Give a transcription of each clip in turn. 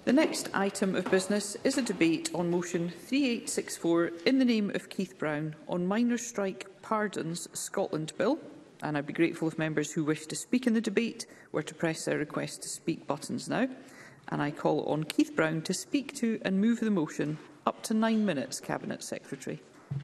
The next item of business is a debate on motion 3864 in the name of Keith Brown on miners' strike pardons Scotland Bill. And I'd be grateful if members who wish to speak in the debate were to press their request to speak buttons now. And I call on Keith Brown to speak to and move the motion. Up to 9 minutes, Cabinet Secretary.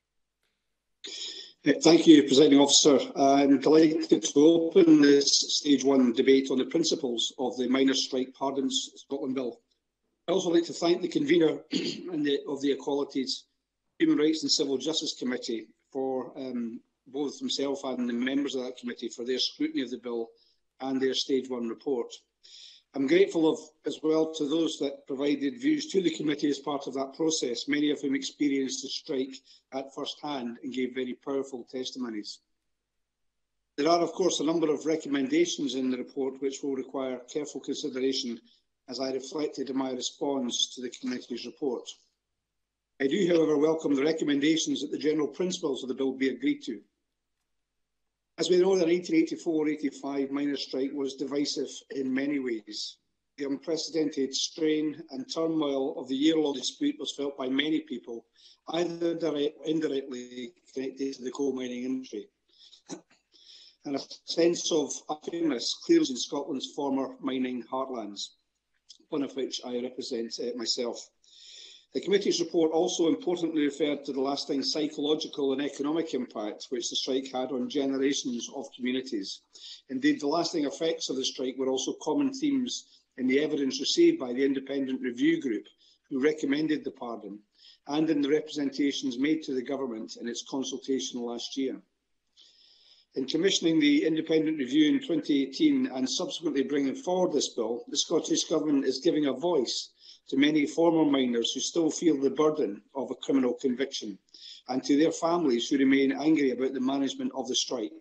Thank you, Presiding Officer. I'm delighted to open this Stage 1 debate on the principles of the Miners' Strike Pardons Scotland Bill. I'd also like to thank the convener of the Equalities, Human Rights and Civil Justice Committee for both himself and the members of that committee for their scrutiny of the bill and their Stage 1 report. I'm grateful as well to those that provided views to the committee as part of that process, many of whom experienced the strike at first hand and gave very powerful testimonies. There are, of course, a number of recommendations in the report which will require careful consideration as I reflected in my response to the committee's report. I do, however, welcome the recommendations that the general principles of the bill be agreed to. As we know, the 1984-85 miners' strike was divisive in many ways. The unprecedented strain and turmoil of the year-long dispute was felt by many people, either indirectly connected to the coal mining industry. And a sense of unfairness clears in Scotland's former mining heartlands, one of which I represent myself. The committee's report also importantly referred to the lasting psychological and economic impact which the strike had on generations of communities. Indeed, the lasting effects of the strike were also common themes in the evidence received by the Independent Review Group, who recommended the pardon, and in the representations made to the Government in its consultation last year. In commissioning the independent review in 2018 and subsequently bringing forward this bill, the Scottish Government is giving a voice to many former miners who still feel the burden of a criminal conviction, and to their families who remain angry about the management of the strike.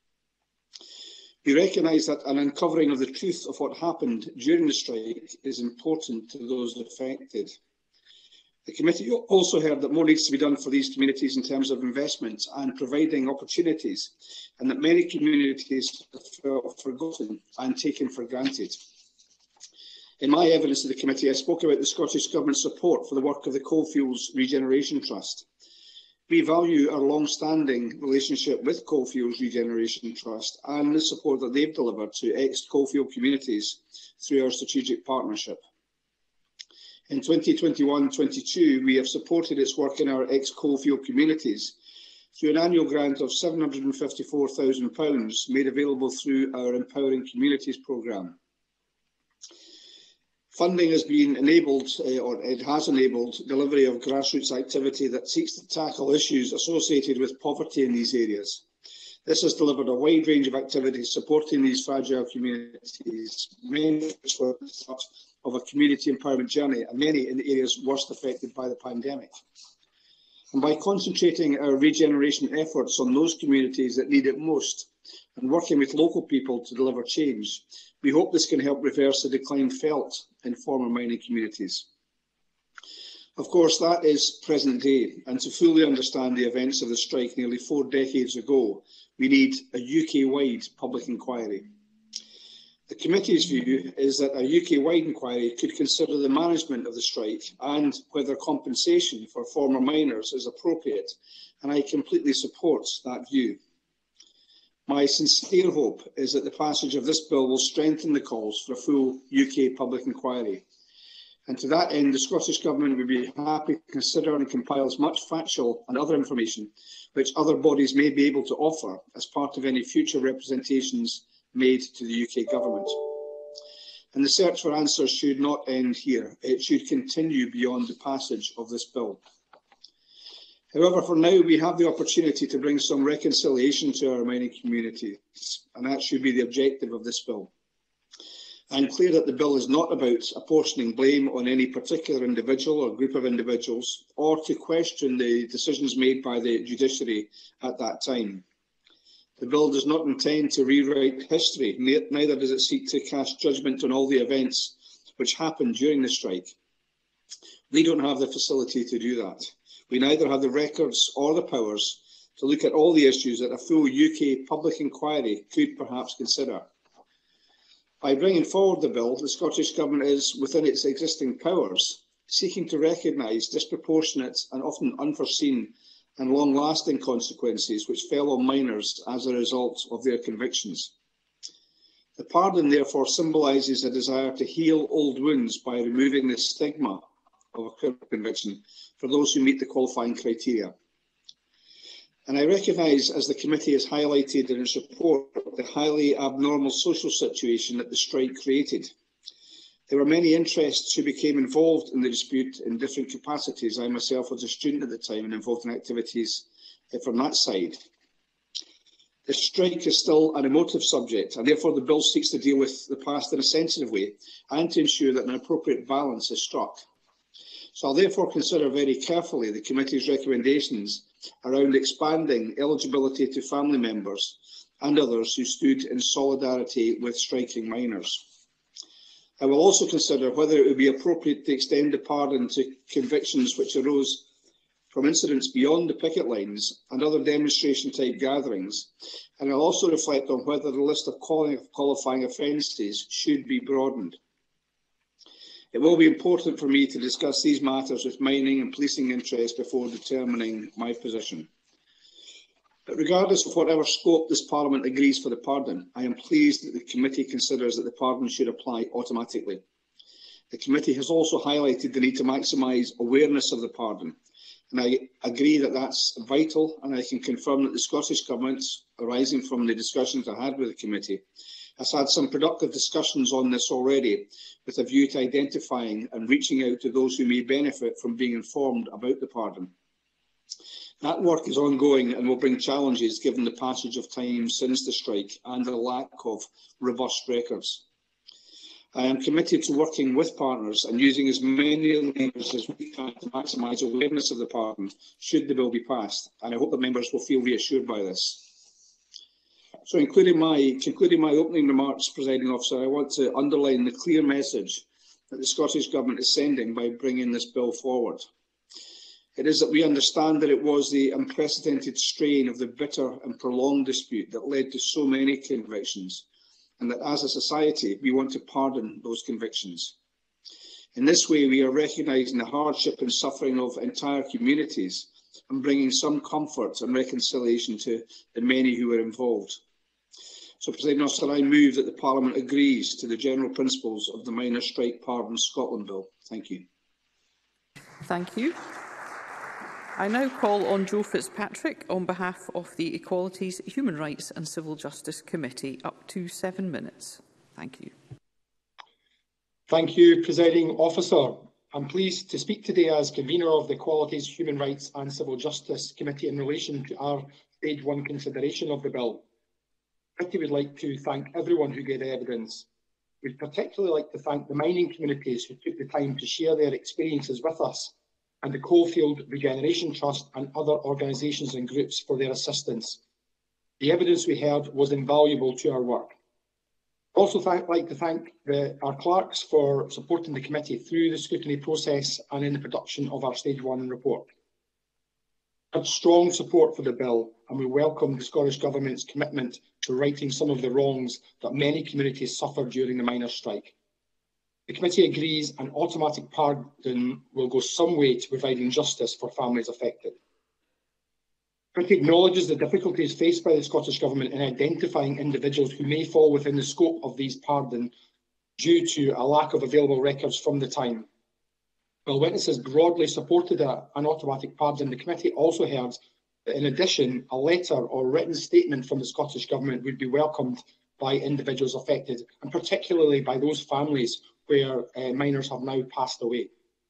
We recognise that an uncovering of the truth of what happened during the strike is important to those affected. The committee also heard that more needs to be done for these communities in terms of investment and providing opportunities, and that many communities have felt forgotten and taken for granted. In my evidence to the committee, I spoke about the Scottish Government's support for the work of the Coalfields Regeneration Trust. We value our long-standing relationship with Coalfields Regeneration Trust and the support that they've delivered to ex-coalfield communities through our strategic partnership. In 2021-22, we have supported its work in our ex-coalfield communities through an annual grant of £754,000 made available through our Empowering Communities programme. Funding has been enabled, or it has enabled, delivery of grassroots activity that seeks to tackle issues associated with poverty in these areas. This has delivered a wide range of activities supporting these fragile communities, many of which were the start of a community empowerment journey, and many in the areas worst affected by the pandemic. And by concentrating our regeneration efforts on those communities that need it most, and working with local people to deliver change, we hope this can help reverse the decline felt in former mining communities. Of course, that is present day, and to fully understand the events of the strike nearly 4 decades ago, we need a UK-wide public inquiry. The committee's view is that a UK-wide inquiry could consider the management of the strike and whether compensation for former miners is appropriate, and I completely support that view. My sincere hope is that the passage of this bill will strengthen the calls for a full UK public inquiry. And to that end, the Scottish Government would be happy to consider and compile as much factual and other information which other bodies may be able to offer as part of any future representations made to the UK Government. And the search for answers should not end here. It should continue beyond the passage of this bill. However, for now, we have the opportunity to bring some reconciliation to our mining communities, and that should be the objective of this bill. I'm clear that the bill is not about apportioning blame on any particular individual or group of individuals, or to question the decisions made by the judiciary at that time. The bill does not intend to rewrite history, neither does it seek to cast judgment on all the events which happened during the strike. We don't have the facility to do that. We neither have the records or the powers to look at all the issues that a full UK public inquiry could perhaps consider. By bringing forward the bill, the Scottish Government is, within its existing powers, seeking to recognise disproportionate and often unforeseen and long-lasting consequences which fell on minors as a result of their convictions. The pardon therefore symbolises a desire to heal old wounds by removing the stigma of a criminal conviction for those who meet the qualifying criteria. And I recognise, as the committee has highlighted in its report, the highly abnormal social situation that the strike created. There were many interests who became involved in the dispute in different capacities. I myself was a student at the time and involved in activities from that side. The strike is still an emotive subject, and therefore the bill seeks to deal with the past in a sensitive way and to ensure that an appropriate balance is struck. So I'll therefore consider very carefully the committee's recommendations around expanding eligibility to family members and others who stood in solidarity with striking minors. I will also consider whether it would be appropriate to extend the pardon to convictions which arose from incidents beyond the picket lines and other demonstration-type gatherings, and I'll also reflect on whether the list of qualifying offences should be broadened. It will be important for me to discuss these matters with mining and policing interests before determining my position. But regardless of whatever scope this Parliament agrees for the pardon, I am pleased that the committee considers that the pardon should apply automatically. The committee has also highlighted the need to maximise awareness of the pardon, and I agree that that's vital, and I can confirm that the Scottish Government, arising from the discussions I had with the committee, has had some productive discussions on this already, with a view to identifying and reaching out to those who may benefit from being informed about the pardon. That work is ongoing and will bring challenges given the passage of time since the strike and the lack of robust records. I am committed to working with partners and using as many members as we can to maximise awareness of the pardon should the bill be passed, and I hope that members will feel reassured by this. So concluding my opening remarks, Presiding Officer, I want to underline the clear message that the Scottish Government is sending by bringing this bill forward. It is that we understand that it was the unprecedented strain of the bitter and prolonged dispute that led to so many convictions, and that as a society we want to pardon those convictions. In this way, we are recognising the hardship and suffering of entire communities and bringing some comfort and reconciliation to the many who were involved. So, President Officer, I move that the Parliament agrees to the general principles of the Minor Strike Pardon Scotland Bill. Thank you. Thank you. I now call on Joe Fitzpatrick on behalf of the Equalities, Human Rights and Civil Justice Committee. Up to 7 minutes. Thank you. Thank you, Presiding Officer. I'm pleased to speak today as convener of the Equalities, Human Rights and Civil Justice Committee in relation to our Stage 1 consideration of the bill. The committee would like to thank everyone who gave evidence. We'd particularly like to thank the mining communities who took the time to share their experiences with us, and the Coalfield Regeneration Trust and other organisations and groups for their assistance. The evidence we heard was invaluable to our work. I'd also like to thank our clerks for supporting the committee through the scrutiny process and in the production of our Stage 1 report. We had strong support for the bill, and we welcome the Scottish Government's commitment to righting some of the wrongs that many communities suffered during the miners' strike. The committee agrees an automatic pardon will go some way to providing justice for families affected. The committee acknowledges the difficulties faced by the Scottish Government in identifying individuals who may fall within the scope of these pardons due to a lack of available records from the time. While witnesses broadly supported an automatic pardon, the committee also heard that, in addition, a letter or written statement from the Scottish Government would be welcomed by individuals affected, and particularly by those families where miners have now passed away.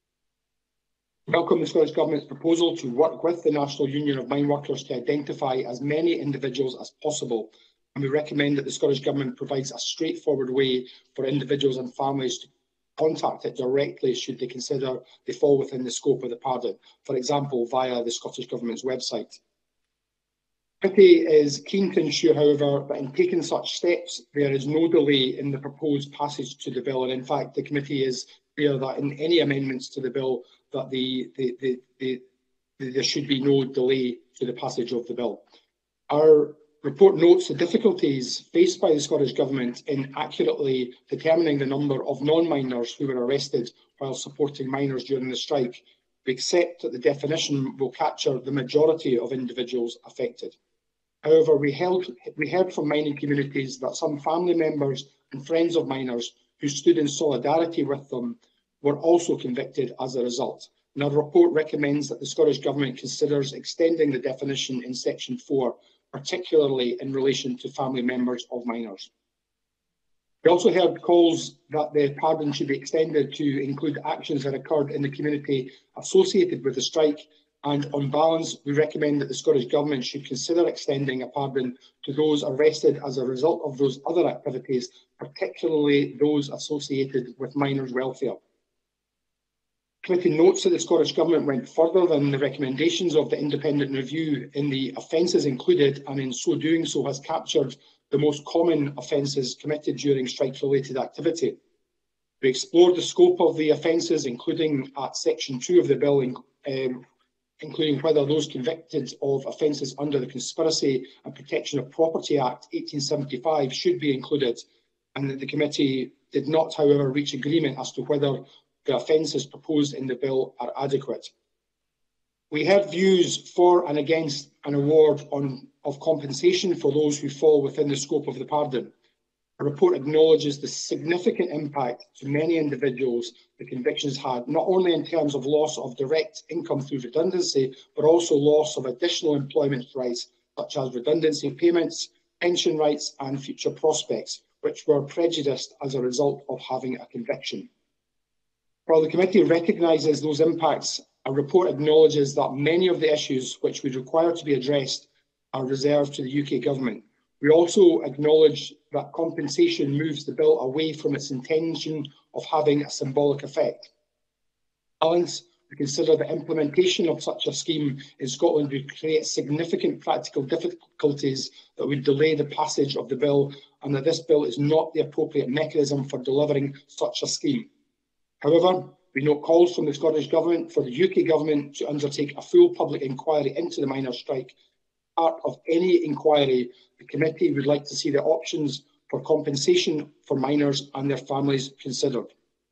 We welcome the Scottish Government's proposal to work with the National Union of Mine Workers to identify as many individuals as possible, and we recommend that the Scottish Government provides a straightforward way for individuals and families to contact it directly should they consider they fall within the scope of the pardon, for example, via the Scottish Government's website. The committee is keen to ensure, however, that in taking such steps, there is no delay in the proposed passage to the bill, and in fact, the committee is clear that in any amendments to the bill, that there should be no delay to the passage of the bill. Our The report notes the difficulties faced by the Scottish Government in accurately determining the number of non-minors who were arrested while supporting minors during the strike. We accept that the definition will capture the majority of individuals affected. However, we heard from mining communities that some family members and friends of minors who stood in solidarity with them were also convicted as a result. And our report recommends that the Scottish Government considers extending the definition in Section 4, particularly in relation to family members of minors. We also heard calls that the pardon should be extended to include actions that occurred in the community associated with the strike, and on balance, we recommend that the Scottish Government should consider extending a pardon to those arrested as a result of those other activities, particularly those associated with minors' welfare. The committee notes that the Scottish Government went further than the recommendations of the independent review in the offences included, and in so doing so has captured the most common offences committed during strike-related activity. We explored the scope of the offences, including at Section 2 of the bill, including whether those convicted of offences under the Conspiracy and Protection of Property Act 1875 should be included, and that the committee did not, however, reach agreement as to whether the offences proposed in the bill are adequate. We heard views for and against an award of compensation for those who fall within the scope of the pardon. The report acknowledges the significant impact to many individuals the convictions had, not only in terms of loss of direct income through redundancy, but also loss of additional employment rights, such as redundancy payments, pension rights and future prospects, which were prejudiced as a result of having a conviction. While the committee recognises those impacts, a report acknowledges that many of the issues which would require to be addressed are reserved to the UK Government. We also acknowledge that compensation moves the bill away from its intention of having a symbolic effect. Balance, we consider the implementation of such a scheme in Scotland would create significant practical difficulties that would delay the passage of the bill, and that this bill is not the appropriate mechanism for delivering such a scheme. However, we note calls from the Scottish Government for the UK Government to undertake a full public inquiry into the miners' strike. Part of any inquiry, the committee would like to see the options for compensation for miners and their families considered.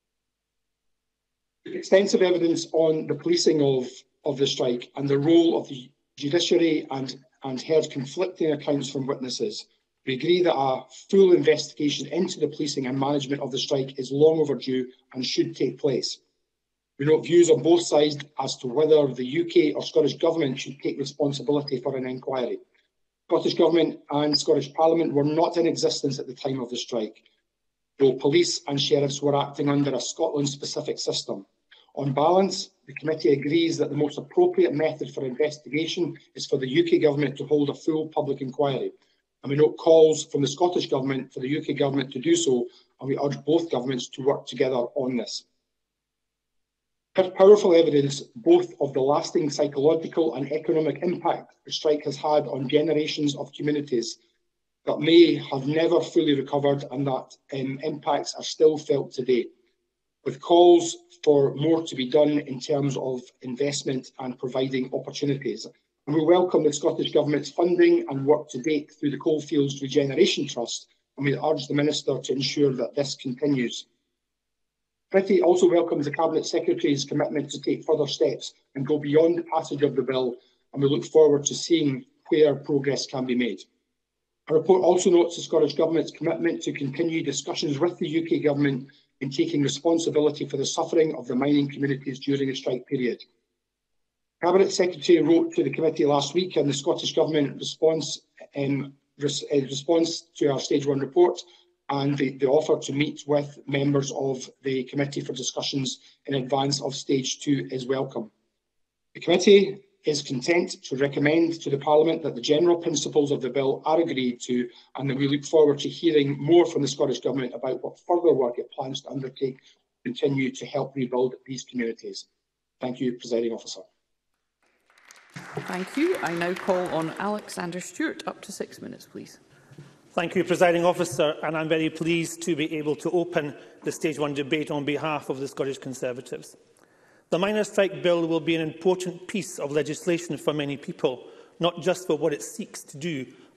Extensive evidence on the policing of the strike and the role of the judiciary and heard conflicting accounts from witnesses. We agree that a full investigation into the policing and management of the strike is long overdue and should take place. We note views on both sides as to whether the UK or Scottish Government should take responsibility for an inquiry. Scottish Government and Scottish Parliament were not in existence at the time of the strike, though police and sheriffs were acting under a Scotland-specific system. On balance, the committee agrees that the most appropriate method for investigation is for the UK Government to hold a full public inquiry. And we note calls from the Scottish Government for the UK Government to do so, and we urge both governments to work together on this. There's powerful evidence both of the lasting psychological and economic impact the strike has had on generations of communities that may have never fully recovered, and that impacts are still felt today, with calls for more to be done in terms of investment and providing opportunities. And we welcome the Scottish Government's funding and work to date through the Coalfields Regeneration Trust, and we urge the Minister to ensure that this continues. The committee also welcomes the Cabinet Secretary's commitment to take further steps and go beyond the passage of the bill, and we look forward to seeing where progress can be made. Our report also notes the Scottish Government's commitment to continue discussions with the UK Government in taking responsibility for the suffering of the mining communities during the strike period. The Cabinet Secretary wrote to the committee last week, and the Scottish Government response to our Stage 1 report and the offer to meet with members of the committee for discussions in advance of Stage 2 is welcome. The committee is content to recommend to the Parliament that the general principles of the bill are agreed to, and that we look forward to hearing more from the Scottish Government about what further work it plans to undertake to continue to help rebuild these communities. Thank you, Presiding Officer. Thank you. I now call on Alexander Stewart. Up to 6 minutes, please. Thank you, Presiding Officer, and I'm very pleased to be able to open the Stage 1 debate on behalf of the Scottish Conservatives. The miners' strike bill will be an important piece of legislation for many people, not just for what it seeks to do,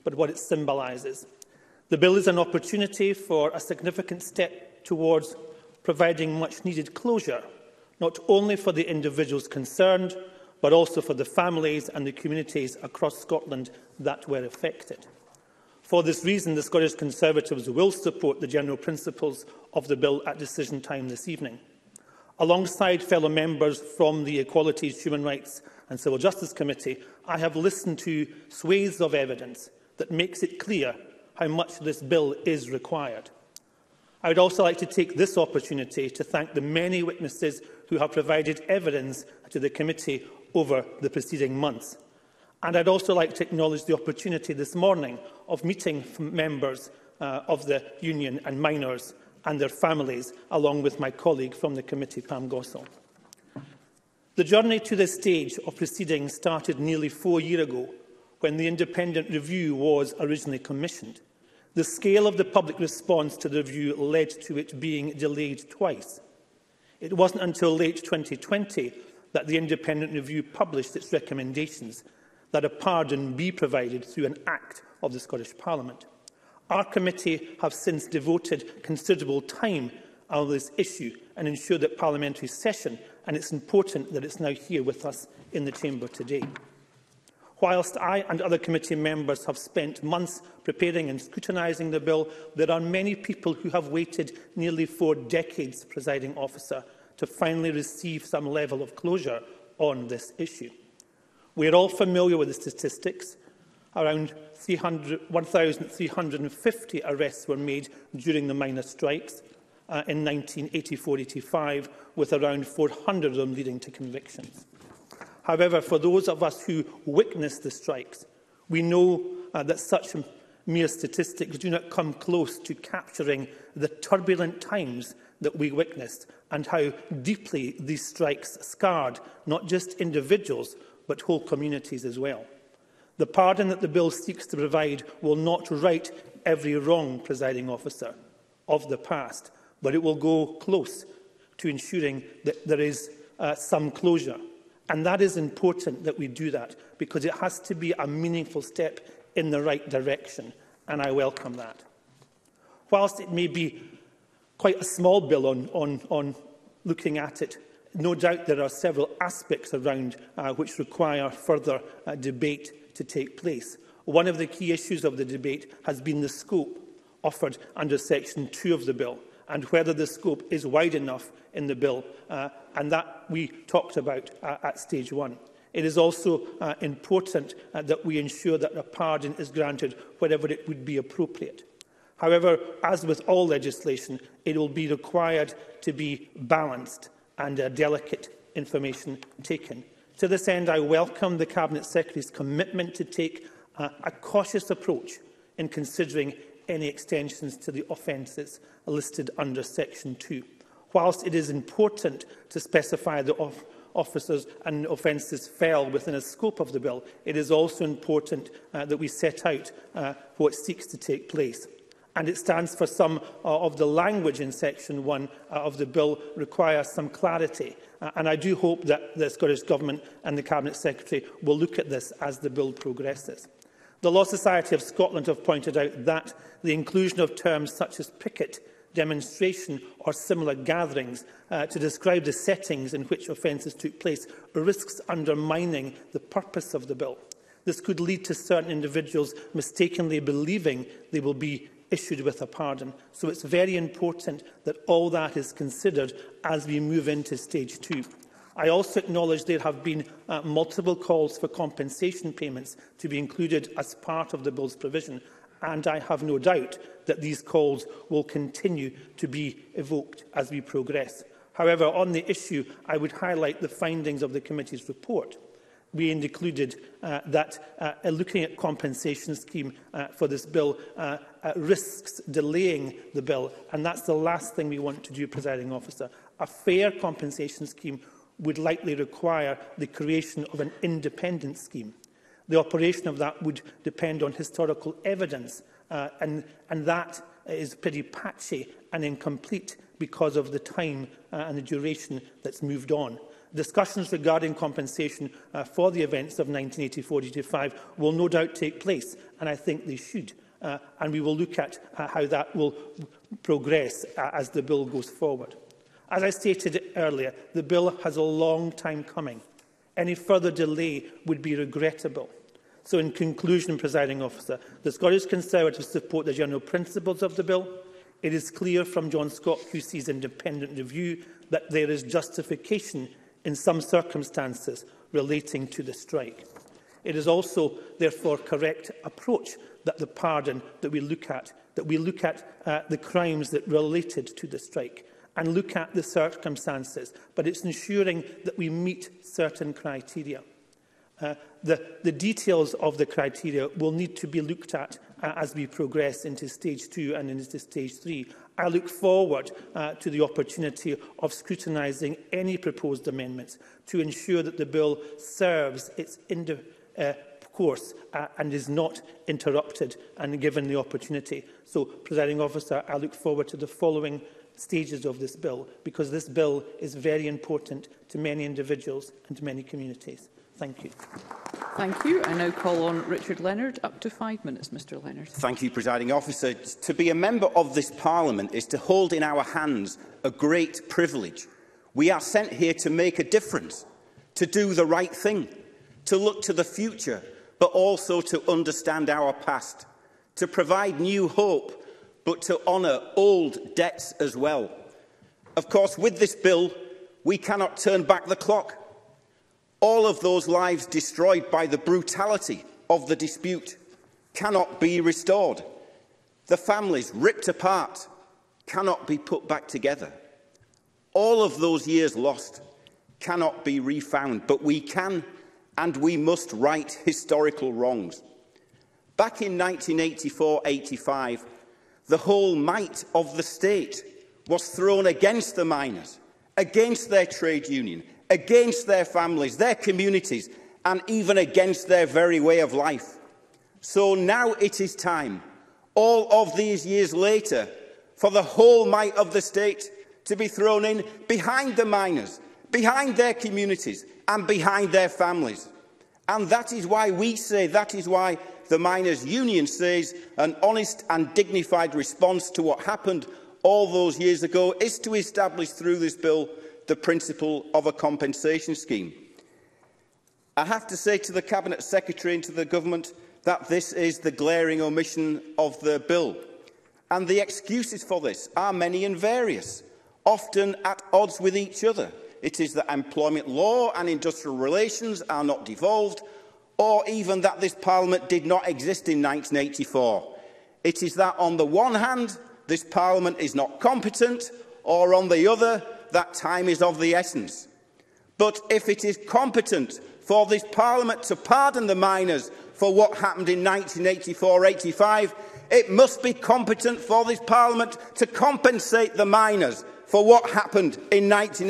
but what it symbolises. The bill is an opportunity for a significant step towards providing much-needed closure, not only for the individuals concerned, but also for the families and the communities across Scotland that were affected. For this reason, the Scottish Conservatives will support the general principles of the bill at decision time this evening. Alongside fellow members from the Equalities, Human Rights and Civil Justice Committee, I have listened to swathes of evidence that makes it clear how much this bill is required. I would also like to take this opportunity to thank the many witnesses who have provided evidence to the committee over the preceding months. And I'd also like to acknowledge the opportunity this morning of meeting members of the union and miners and their families, along with my colleague from the committee, Pam Gossell. The journey to this stage of proceedings started nearly 4 years ago, when the independent review was originally commissioned. The scale of the public response to the review led to it being delayed twice. It wasn't until late 2020 that the independent review published its recommendations that a pardon be provided through an Act of the Scottish Parliament. Our committee have since devoted considerable time on this issue and ensured that parliamentary session, and it's important that it's now here with us in the chamber today. Whilst I and other committee members have spent months preparing and scrutinising the bill, there are many people who have waited nearly 4 decades, Presiding Officer, to finally receive some level of closure on this issue. We are all familiar with the statistics. Around 1,350 arrests were made during the miners' strikes in 1984-85, with around 400 of them leading to convictions. However, for those of us who witnessed the strikes, we know that such mere statistics do not come close to capturing the turbulent times that we witnessed and how deeply these strikes scarred not just individuals, but whole communities as well. The pardon that the bill seeks to provide will not right every wrong, Presiding Officer, of the past, but it will go close to ensuring that there is some closure. And that is important that we do that, because it has to be a meaningful step in the right direction, and I welcome that. Whilst it may be quite a small bill on looking at it, no doubt there are several aspects around which require further debate to take place. One of the key issues of the debate has been the scope offered under Section 2 of the bill, and whether the scope is wide enough in the bill, and that we talked about at stage 1. It is also important that we ensure that a pardon is granted wherever it would be appropriate. However, as with all legislation, it will be required to be balanced and delicate information taken. To this end, I welcome the Cabinet Secretary's commitment to take a cautious approach in considering any extensions to the offences listed under Section 2. Whilst it is important to specify the officers and offences fell within a scope of the bill, it is also important that we set out what seeks to take place. And it stands for some of the language in Section 1 of the bill requires some clarity. And I do hope that the Scottish Government and the Cabinet Secretary will look at this as the bill progresses. The Law Society of Scotland have pointed out that the inclusion of terms such as picket, demonstration or similar gatherings to describe the settings in which offences took place risks undermining the purpose of the bill. This could lead to certain individuals mistakenly believing they will be issued with a pardon. So it's very important that all that is considered as we move into stage 2. I also acknowledge there have been multiple calls for compensation payments to be included as part of the bill's provision, and I have no doubt that these calls will continue to be evoked as we progress. However, on the issue, I would highlight the findings of the committee's report. We included that looking at compensation scheme for this bill risks delaying the bill, and that's the last thing we want to do, Presiding Officer. A fair compensation scheme would likely require the creation of an independent scheme. The operation of that would depend on historical evidence, and that is pretty patchy and incomplete because of the time and the duration that's moved on. Discussions regarding compensation for the events of 1980-1985 will no doubt take place, and I think they should. And we will look at how that will progress as the bill goes forward. As I stated earlier, the bill has a long time coming. Any further delay would be regrettable. So in conclusion, Presiding Officer, the Scottish Conservatives support the general principles of the bill. It is clear from John Scott QC's independent review that there is justification in some circumstances relating to the strike. It is also, therefore, correct approach that the pardon that we look at the crimes that related to the strike and look at the circumstances, but it's ensuring that we meet certain criteria. The details of the criteria will need to be looked at as we progress into stage 2 and into stage 3. I look forward to the opportunity of scrutinising any proposed amendments to ensure that the bill serves its course and is not interrupted and given the opportunity. So, Presiding Officer, I look forward to the following stages of this bill, because this bill is very important to many individuals and to many communities. Thank you. Thank you. I now call on Richard Leonard. Up to 5 minutes, Mr Leonard. Thank you, Presiding Officer. To be a member of this Parliament is to hold in our hands a great privilege. We are sent here to make a difference, to do the right thing, to look to the future, but also to understand our past, to provide new hope, but to honour old debts as well. Of course, with this bill, we cannot turn back the clock. All of those lives destroyed by the brutality of the dispute cannot be restored. The families ripped apart cannot be put back together. All of those years lost cannot be refound, but we can and we must right historical wrongs. Back in 1984-85, the whole might of the state was thrown against the miners, against their trade union, against their families, their communities, and even against their very way of life. So now it is time, all of these years later, for the whole might of the state to be thrown in behind the miners, behind their communities, and behind their families. And that is why we say, that is why the Miners' Union says an honest and dignified response to what happened all those years ago is to establish through this bill the principle of a compensation scheme. I have to say to the Cabinet Secretary and to the Government that this is the glaring omission of the bill. And the excuses for this are many and various, often at odds with each other. It is that employment law and industrial relations are not devolved, or even that this Parliament did not exist in 1984. It is that, on the one hand, this Parliament is not competent, or on the other, that time is of the essence. But if it is competent for this Parliament to pardon the miners for what happened in 1984-85, it must be competent for this Parliament to compensate the miners for what happened in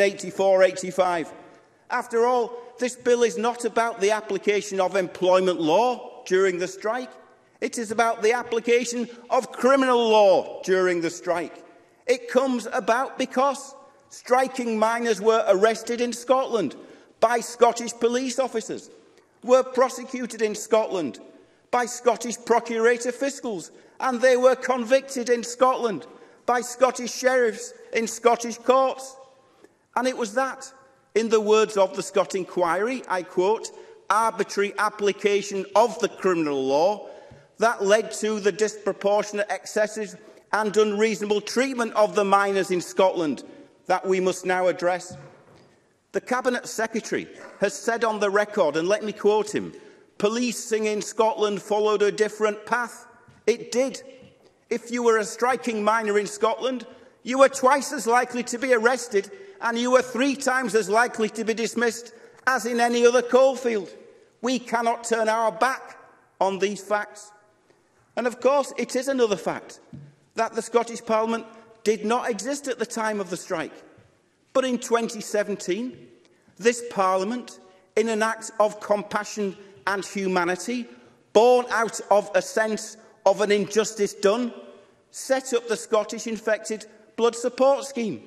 1984-85. After all, this bill is not about the application of employment law during the strike. It is about the application of criminal law during the strike. It comes about because striking miners were arrested in Scotland by Scottish police officers, were prosecuted in Scotland by Scottish Procurator Fiscals, and they were convicted in Scotland by Scottish sheriffs in Scottish courts. And it was that, in the words of the Scott Inquiry, I quote, arbitrary application of the criminal law that led to the disproportionate, excessive and unreasonable treatment of the miners in Scotland that we must now address. The Cabinet Secretary has said on the record, and let me quote him, policing in Scotland followed a different path. It did. If you were a striking miner in Scotland, you were twice as likely to be arrested and you were 3 times as likely to be dismissed as in any other coalfield. We cannot turn our back on these facts. And of course, it is another fact that the Scottish Parliament did not exist at the time of the strike. But in 2017, this Parliament, in an act of compassion and humanity, born out of a sense of an injustice done, set up the Scottish Infected Blood Support Scheme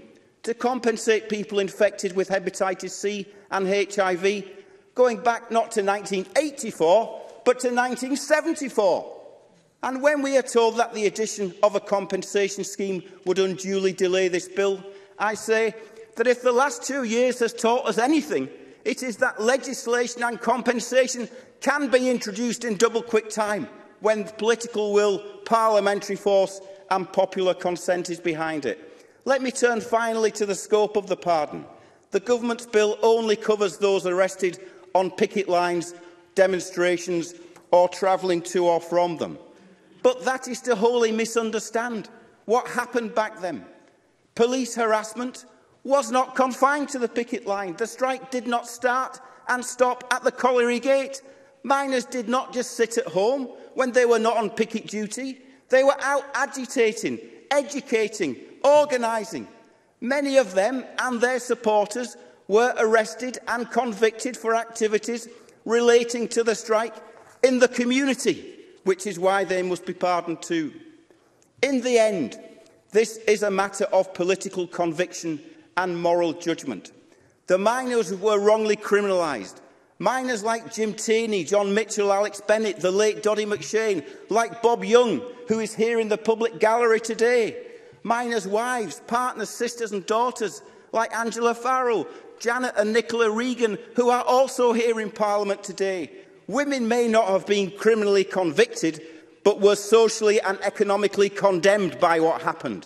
to compensate people infected with hepatitis C and HIV, going back not to 1984, but to 1974. And when we are told that the addition of a compensation scheme would unduly delay this bill, I say that if the last 2 years has taught us anything, it is that legislation and compensation can be introduced in double quick time when political will, parliamentary force and popular consent is behind it. Let me turn finally to the scope of the pardon. The government's bill only covers those arrested on picket lines, demonstrations or travelling to or from them. But that is to wholly misunderstand what happened back then. Police harassment was not confined to the picket line. The strike did not start and stop at the colliery gate. Miners did not just sit at home when they were not on picket duty. They were out agitating, educating, organising. Many of them and their supporters were arrested and convicted for activities relating to the strike in the community, which is why they must be pardoned too. In the end, this is a matter of political conviction and moral judgment. The miners were wrongly criminalised. Miners like Jim Taney, John Mitchell, Alex Bennett, the late Doddy McShane, like Bob Young, who is here in the public gallery today. Miners' wives, partners, sisters and daughters, like Angela Farrell, Janet and Nicola Regan, who are also here in Parliament today. Women may not have been criminally convicted, but were socially and economically condemned by what happened.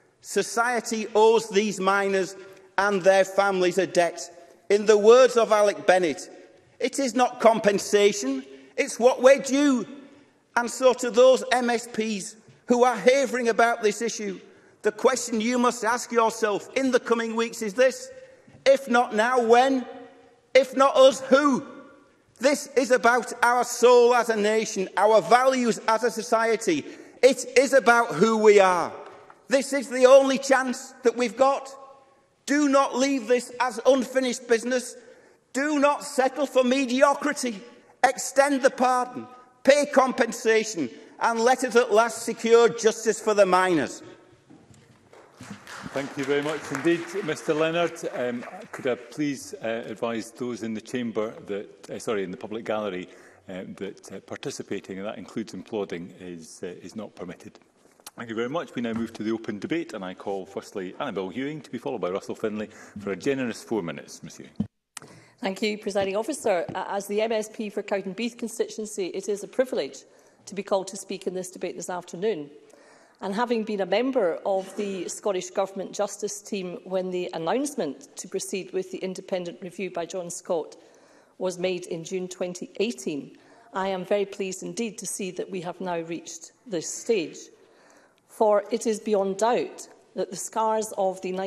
Society owes these miners and their families a debt. In the words of Alec Bennett, it is not compensation, it's what we're due. And so to those MSPs who are havering about this issue, the question you must ask yourself in the coming weeks is this: if not now, when? If not us, who? This is about our soul as a nation, our values as a society. It is about who we are. This is the only chance that we've got. Do not leave this as unfinished business. Do not settle for mediocrity. Extend the pardon, pay compensation, and let us at last secure justice for the miners. Thank you very much indeed, Mr Leonard. Could I please advise those in the chamber that, in the public gallery, that participating, and that includes applauding, is not permitted. Thank you very much. We now move to the open debate, and I call firstly Annabel Ewing to be followed by Russell Finlay for a generous 4 minutes. Ms Ewing. Thank you, Presiding Officer. As the MSP for Cowdenbeath constituency, it is a privilege to be called to speak in this debate this afternoon. And having been a member of the Scottish Government Justice team when the announcement to proceed with the independent review by John Scott was made in June 2018, I am very pleased indeed to see that we have now reached this stage. For it is beyond doubt that the scars of the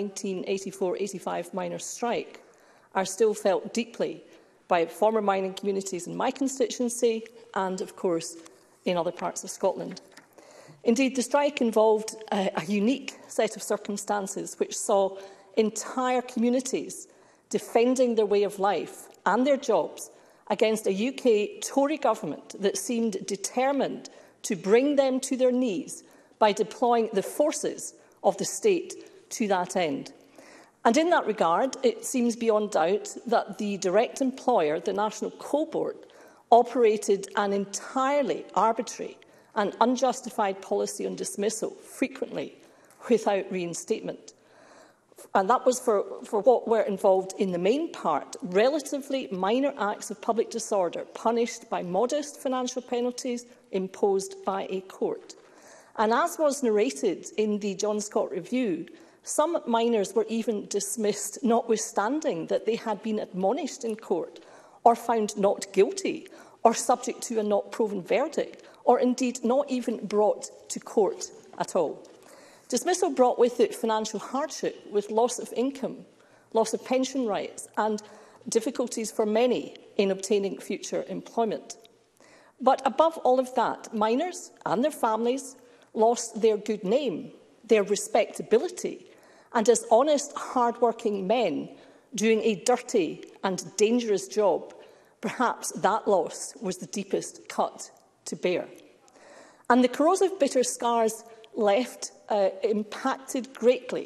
1984-85 miners' strike are still felt deeply by former mining communities in my constituency and, of course, in other parts of Scotland. Indeed, the strike involved a unique set of circumstances which saw entire communities defending their way of life and their jobs against a UK Tory government that seemed determined to bring them to their knees by deploying the forces of the state to that end. And in that regard, it seems beyond doubt that the direct employer, the National Coal Board, operated an entirely arbitrary and unjustified policy on dismissal, frequently without reinstatement. And that was for what were involved in the main part, relatively minor acts of public disorder, punished by modest financial penalties imposed by a court. And as was narrated in the John Scott Review, some miners were even dismissed, notwithstanding that they had been admonished in court or found not guilty or subject to a not proven verdict, or indeed not even brought to court at all. Dismissal brought with it financial hardship, with loss of income, loss of pension rights, and difficulties for many in obtaining future employment. But above all of that, miners and their families lost their good name, their respectability, and as honest, hard-working men doing a dirty and dangerous job, perhaps that loss was the deepest cut to bear. And the corrosive bitter scars left impacted greatly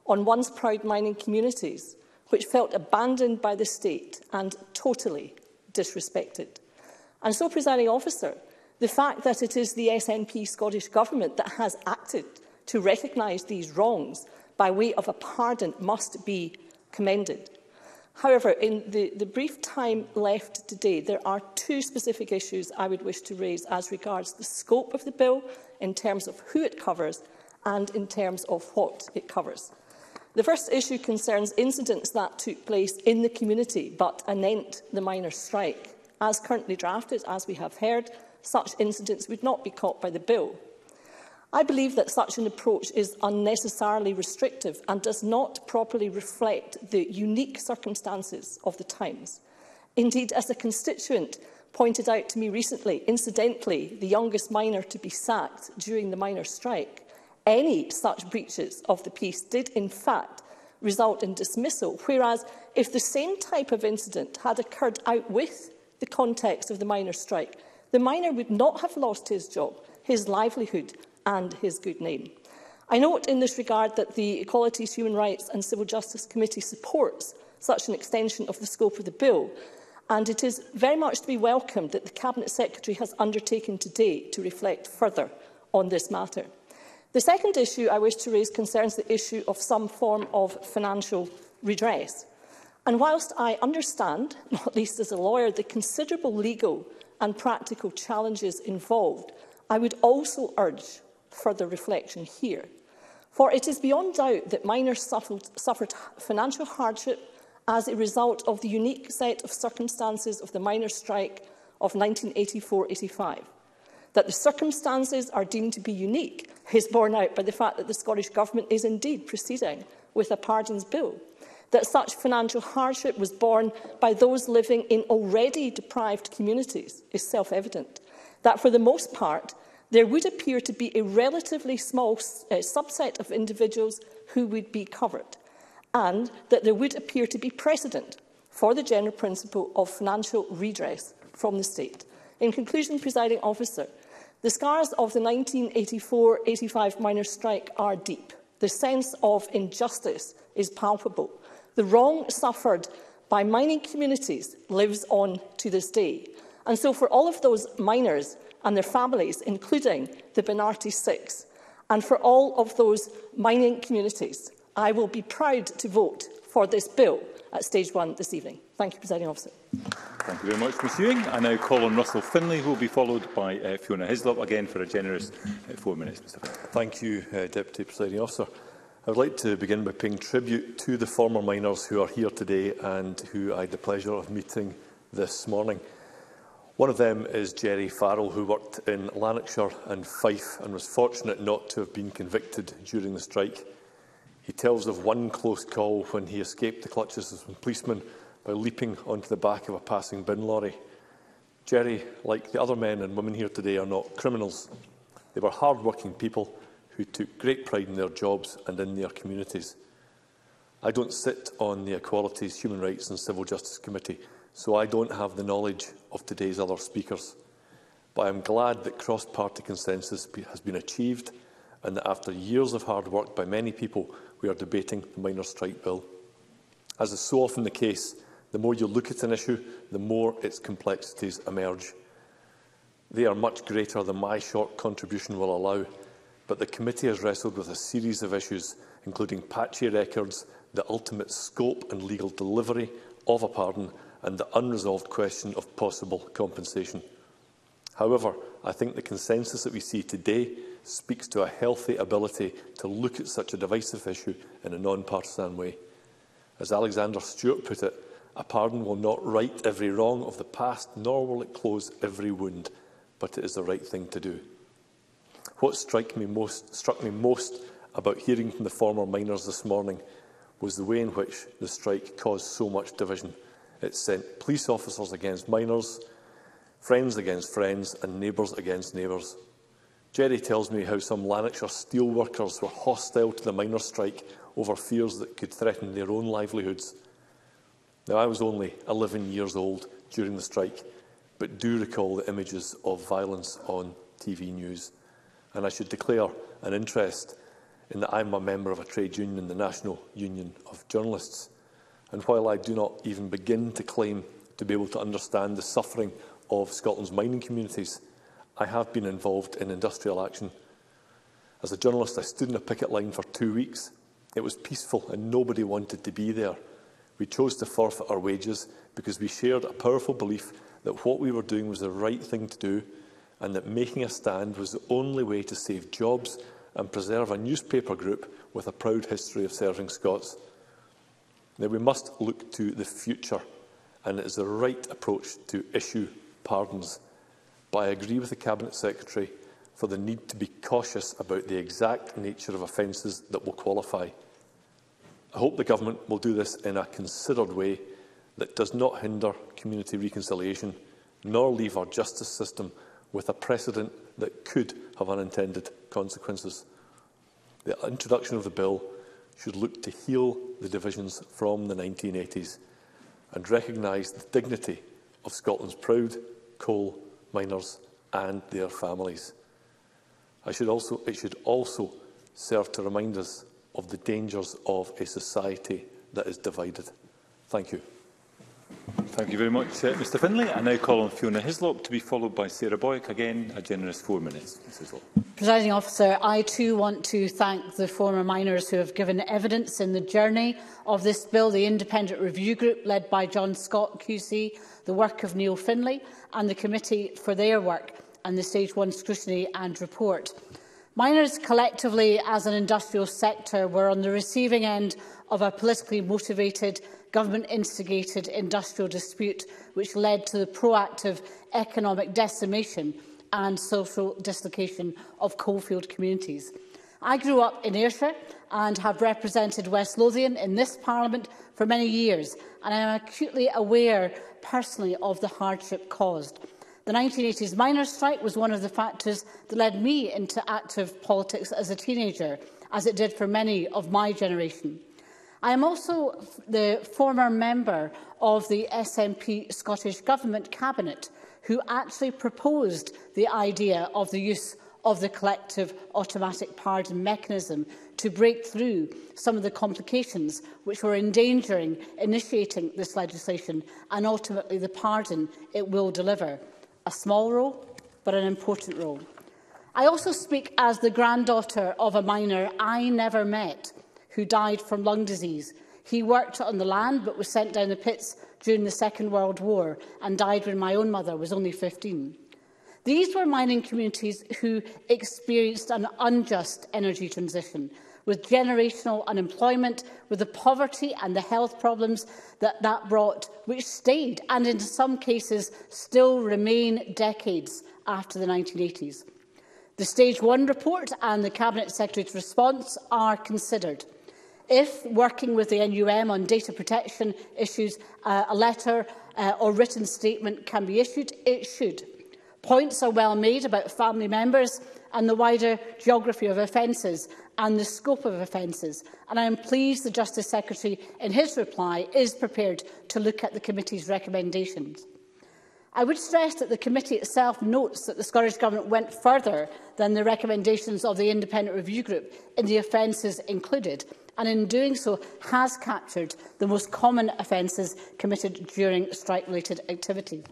on once proud mining communities, which felt abandoned by the state and totally disrespected. And so, Presiding Officer, the fact that it is the SNP Scottish Government that has acted to recognise these wrongs by way of a pardon must be commended. However, in the brief time left today, there are two specific issues I would wish to raise as regards the scope of the bill, in terms of who it covers and in terms of what it covers. The first issue concerns incidents that took place in the community but anent the miners' strike. As currently drafted, as we have heard, such incidents would not be caught by the bill. I believe that such an approach is unnecessarily restrictive and does not properly reflect the unique circumstances of the times. Indeed, as a constituent pointed out to me recently, incidentally, the youngest miner to be sacked during the miners' strike, any such breaches of the peace did in fact result in dismissal, whereas if the same type of incident had occurred out with the context of the miners' strike, the miner would not have lost his job, his livelihood and his good name. I note in this regard that the Equalities, Human Rights and Civil Justice Committee supports such an extension of the scope of the bill, and it is very much to be welcomed that the Cabinet Secretary has undertaken today to reflect further on this matter. The second issue I wish to raise concerns the issue of some form of financial redress. And whilst I understand, not at least as a lawyer, the considerable legal and practical challenges involved, I would also urge further reflection here. For it is beyond doubt that miners suffered financial hardship as a result of the unique set of circumstances of the miners' strike of 1984-85. That the circumstances are deemed to be unique is borne out by the fact that the Scottish Government is indeed proceeding with a pardons bill. That such financial hardship was borne by those living in already deprived communities is self-evident. That for the most part, there would appear to be a relatively small subset of individuals who would be covered, and that there would appear to be precedent for the general principle of financial redress from the state. In conclusion, Presiding Officer, the scars of the 1984-85 miners' strike are deep. The sense of injustice is palpable. The wrong suffered by mining communities lives on to this day. And so for all of those miners and their families, including the Benarty Six, and for all of those mining communities, I will be proud to vote for this bill at stage 1 this evening. Thank you, Presiding Officer. Thank you very much, Ms Ewing. I now call on Russell Finlay, who will be followed by Fiona Hislop, again for a generous 4 minutes. Mr. Finlay. Thank you, Deputy Presiding Officer. I would like to begin by paying tribute to the former miners who are here today and who I had the pleasure of meeting this morning. One of them is Jerry Farrell, who worked in Lanarkshire and Fife and was fortunate not to have been convicted during the strike. He tells of one close call when he escaped the clutches of some policemen by leaping onto the back of a passing bin lorry. Jerry, like the other men and women here today, are not criminals. They were hard-working people who took great pride in their jobs and in their communities. I don't sit on the Equalities, Human Rights and Civil Justice Committee, so I don't have the knowledge of today's other speakers. But I am glad that cross-party consensus has been achieved and that after years of hard work by many people, we are debating the miners' strike bill. As is so often the case, the more you look at an issue, the more its complexities emerge. They are much greater than my short contribution will allow, but the committee has wrestled with a series of issues, including patchy records, the ultimate scope and legal delivery of a pardon, and the unresolved question of possible compensation. However, I think the consensus that we see today speaks to a healthy ability to look at such a divisive issue in a non-partisan way. As Alexander Stewart put it, a pardon will not right every wrong of the past, nor will it close every wound, but it is the right thing to do. What struck me most about hearing from the former miners this morning was the way in which the strike caused so much division. It sent police officers against miners, friends against friends and neighbours against neighbours. Jerry tells me how some Lanarkshire steel workers were hostile to the miners' strike over fears that could threaten their own livelihoods. Now, I was only 11 years old during the strike, but do recall the images of violence on TV news. And I should declare an interest in that I am a member of a trade union, the National Union of Journalists. And while I do not even begin to claim to be able to understand the suffering of Scotland's mining communities, I have been involved in industrial action. As a journalist, I stood in a picket line for 2 weeks. It was peaceful and nobody wanted to be there. We chose to forfeit our wages because we shared a powerful belief that what we were doing was the right thing to do and that making a stand was the only way to save jobs and preserve a newspaper group with a proud history of serving Scots. Now, we must look to the future, and it is the right approach to issue pardons. But I agree with the Cabinet Secretary for the need to be cautious about the exact nature of offences that will qualify. I hope the Government will do this in a considered way that does not hinder community reconciliation, nor leave our justice system with a precedent that could have unintended consequences. The introduction of the bill should look to heal the divisions from the 1980s and recognise the dignity of Scotland's proud coal miners and their families. It should also serve to remind us of the dangers of a society that is divided. Thank you. Thank you very much, Mr Finlay. I now call on Fiona Hislop to be followed by Sarah Boyack. Again, a generous 4 minutes. Ms Hislop. Presiding Officer, I too want to thank the former miners who have given evidence in the journey of this bill, the Independent Review Group led by John Scott QC, the work of Neil Finlay and the committee for their work and the Stage 1 scrutiny and report. Miners collectively as an industrial sector were on the receiving end of a politically motivated, government-instigated industrial dispute which led to the proactive economic decimation and social dislocation of coalfield communities. I grew up in Ayrshire and have represented West Lothian in this Parliament for many years, and I am acutely aware personally of the hardship caused. The 1980s miners' strike was one of the factors that led me into active politics as a teenager, as it did for many of my generation. I am also the former member of the SNP Scottish Government Cabinet, who actually proposed the idea of the use of the collective automatic pardon mechanism to break through some of the complications which were endangering initiating this legislation and ultimately the pardon it will deliver. A small role, but an important role. I also speak as the granddaughter of a miner I never met who died from lung disease. He worked on the land but was sent down the pits during the Second World War and died when my own mother was only 15. These were mining communities who experienced an unjust energy transition, with generational unemployment, with the poverty and the health problems that brought, which stayed and in some cases still remain decades after the 1980s. The Stage 1 report and the Cabinet Secretary's response are considered. If, working with the NUM on data protection issues, a letter or written statement can be issued, it should. Points are well made about family members and the wider geography of offences and the scope of offences, and I am pleased the Justice Secretary, in his reply, is prepared to look at the committee's recommendations. I would stress that the committee itself notes that the Scottish Government went further than the recommendations of the Independent Review Group in the offences included, and in doing so has captured the most common offences committed during strike-related activity.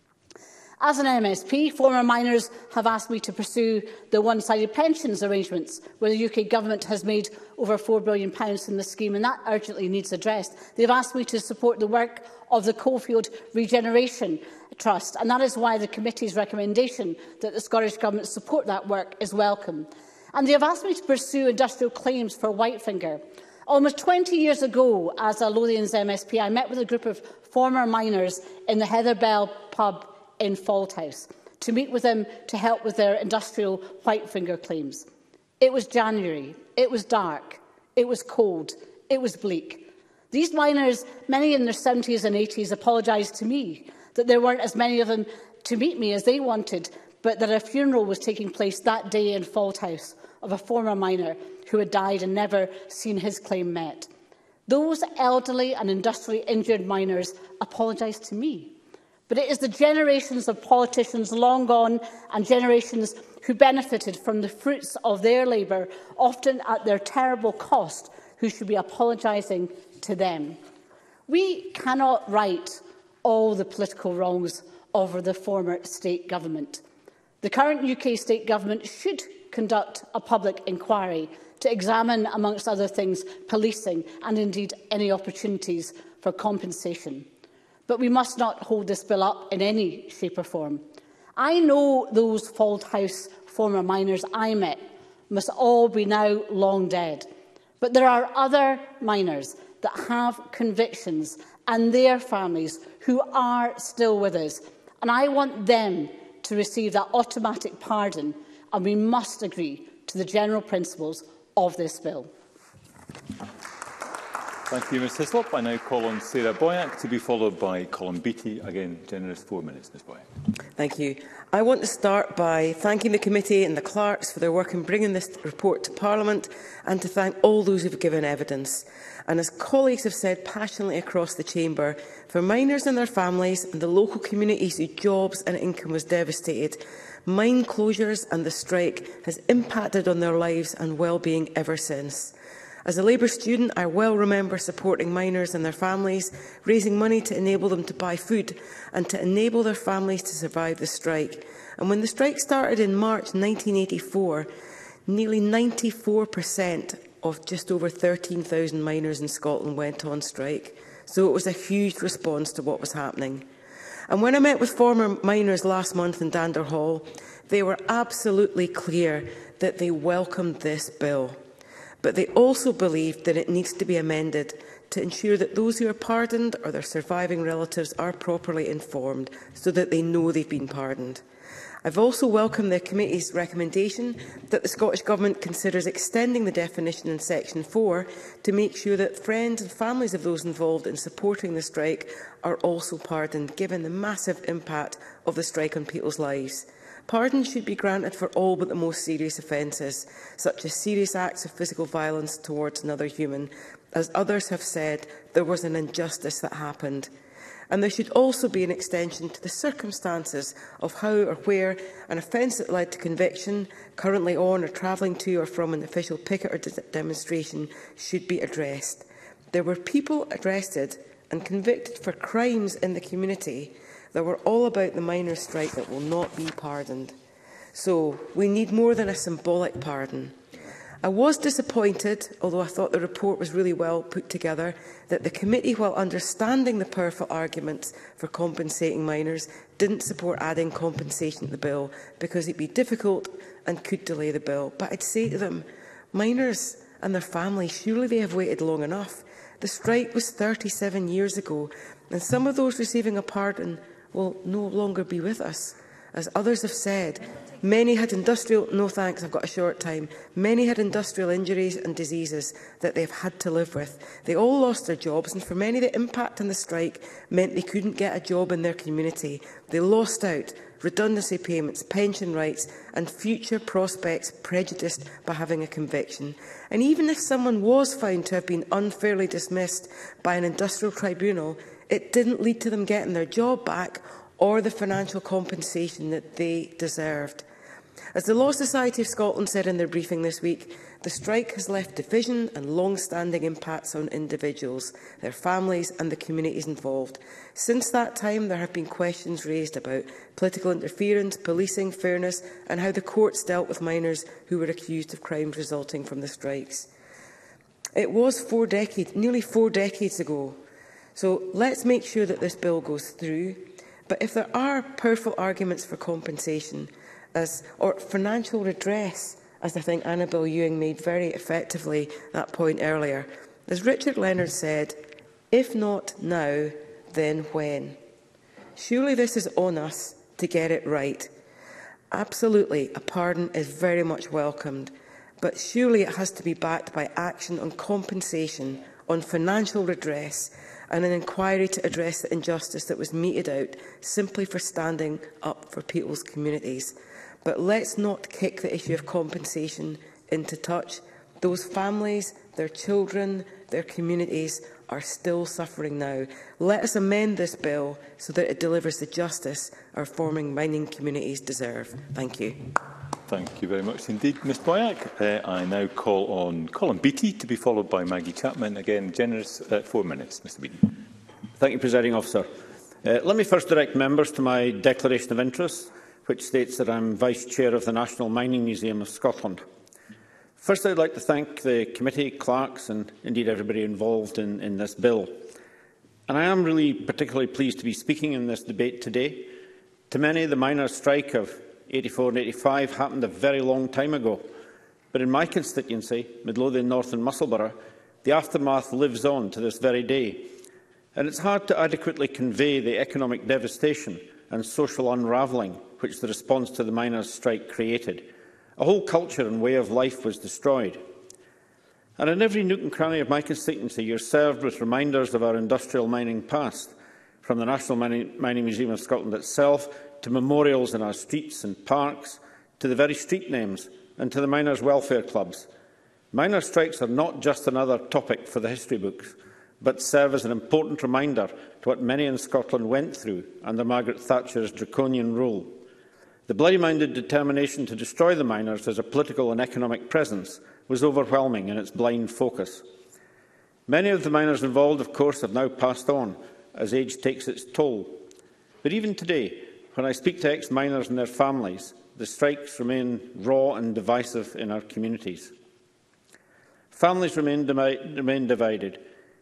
As an MSP, former miners have asked me to pursue the one-sided pensions arrangements where the UK Government has made over £4 billion in the scheme, and that urgently needs addressed. They have asked me to support the work of the Coalfield Regeneration Trust, and that is why the committee's recommendation that the Scottish Government support that work is welcome. And they have asked me to pursue industrial claims for Whitefinger. Almost 20 years ago, as a Lothians MSP, I met with a group of former miners in the Heather Bell pub in Falthouse to meet with them to help with their industrial Whitefinger claims. It was January, it was dark, it was cold, it was bleak. These miners, many in their 70s and 80s, apologised to me that there weren't as many of them to meet me as they wanted, but that a funeral was taking place that day in Falthouse of a former miner who had died and never seen his claim met. Those elderly and industrially injured miners apologised to me, but it is the generations of politicians long gone and generations who benefited from the fruits of their labour, often at their terrible cost, who should be apologising to them. We cannot right all the political wrongs of the former state government. The current UK state government should conduct a public inquiry to examine, amongst other things, policing and indeed any opportunities for compensation. But we must not hold this bill up in any shape or form. I know those Fald House former miners I met must all be now long dead. But there are other miners that have convictions and their families who are still with us. And I want them to receive that automatic pardon, and we must agree to the general principles of this bill. Thank you, Ms Hislop. I now call on Sarah Boyack to be followed by Colin Beattie. Again, generous 4 minutes, Ms Boyack. Thank you. I want to start by thanking the committee and the clerks for their work in bringing this report to Parliament, and to thank all those who have given evidence. And as colleagues have said passionately across the chamber, for miners and their families and the local communities whose jobs and income was devastated, mine closures and the strike has impacted on their lives and well-being ever since. As a Labour student, I well remember supporting miners and their families, raising money to enable them to buy food and to enable their families to survive the strike. And when the strike started in March 1984, nearly 94% of just over 13,000 miners in Scotland went on strike. So it was a huge response to what was happening. And when I met with former miners last month in Dander Hall, they were absolutely clear that they welcomed this bill. But they also believed that it needs to be amended to ensure that those who are pardoned or their surviving relatives are properly informed so that they know they've been pardoned. I've also welcomed the committee's recommendation that the Scottish Government considers extending the definition in Section 4 to make sure that friends and families of those involved in supporting the strike are also pardoned, given the massive impact of the strike on people's lives. Pardon should be granted for all but the most serious offences, such as serious acts of physical violence towards another human. As others have said, there was an injustice that happened. And there should also be an extension to the circumstances of how or where an offence that led to conviction, currently on or travelling to or from an official picket or demonstration, should be addressed. There were people arrested and convicted for crimes in the community that were all about the miners' strike that will not be pardoned. So we need more than a symbolic pardon. I was disappointed, although I thought the report was really well put together, that the committee, while understanding the powerful arguments for compensating miners, didn't support adding compensation to the bill because it would be difficult and could delay the bill. But I'd say to them, miners and their families, surely they have waited long enough. The strike was 37 years ago, and some of those receiving a pardon will no longer be with us. As others have said, many had no thanks, I've got a short time. Many had industrial injuries and diseases that they've had to live with. They all lost their jobs, and for many the impact on the strike meant they couldn't get a job in their community. They lost out, redundancy payments, pension rights and future prospects prejudiced by having a conviction. And even if someone was found to have been unfairly dismissed by an industrial tribunal, it didn't lead to them getting their job back or the financial compensation that they deserved. As the Law Society of Scotland said in their briefing this week, the strike has left division and long-standing impacts on individuals, their families and the communities involved. Since that time, there have been questions raised about political interference, policing, fairness and how the courts dealt with miners who were accused of crimes resulting from the strikes. It was nearly 4 decades ago. So let's make sure that this bill goes through. But if there are powerful arguments for compensation or financial redress, as I think Annabel Ewing made very effectively that point earlier, as Richard Leonard said, if not now, then when? Surely this is on us to get it right. Absolutely, a pardon is very much welcomed, but surely it has to be backed by action on compensation, on financial redress, and an inquiry to address the injustice that was meted out simply for standing up for people's communities. But let's not kick the issue of compensation into touch. Those families, their children, their communities are still suffering now. Let us amend this bill so that it delivers the justice our forming mining communities deserve. Thank you. Thank you very much indeed, Ms Boyack. I now call on Colin Beattie to be followed by Maggie Chapman. Again, generous 4 minutes. Mr Beattie. Thank you, Presiding Officer. Let me first direct members to my declaration of interest, which states that I am Vice Chair of the National Mining Museum of Scotland. First, I would like to thank the committee, clerks and indeed everybody involved in this bill. And I am really particularly pleased to be speaking in this debate today. To many, the miners' strike of 84 and 85 happened a very long time ago. But in my constituency, Midlothian North and Musselburgh, the aftermath lives on to this very day. And it's hard to adequately convey the economic devastation and social unravelling which the response to the miners' strike created. A whole culture and way of life was destroyed. And in every nook and cranny of my constituency, you're served with reminders of our industrial mining past, from the National Mining Museum of Scotland itself, to memorials in our streets and parks, to the very street names, and to the miners' welfare clubs. Miners' strikes are not just another topic for the history books, but serve as an important reminder to what many in Scotland went through under Margaret Thatcher's draconian rule. The bloody-minded determination to destroy the miners as a political and economic presence was overwhelming in its blind focus. Many of the miners involved, of course, have now passed on as age takes its toll. But even today, when I speak to ex-miners and their families, the strikes remain raw and divisive in our communities. Families remain divided,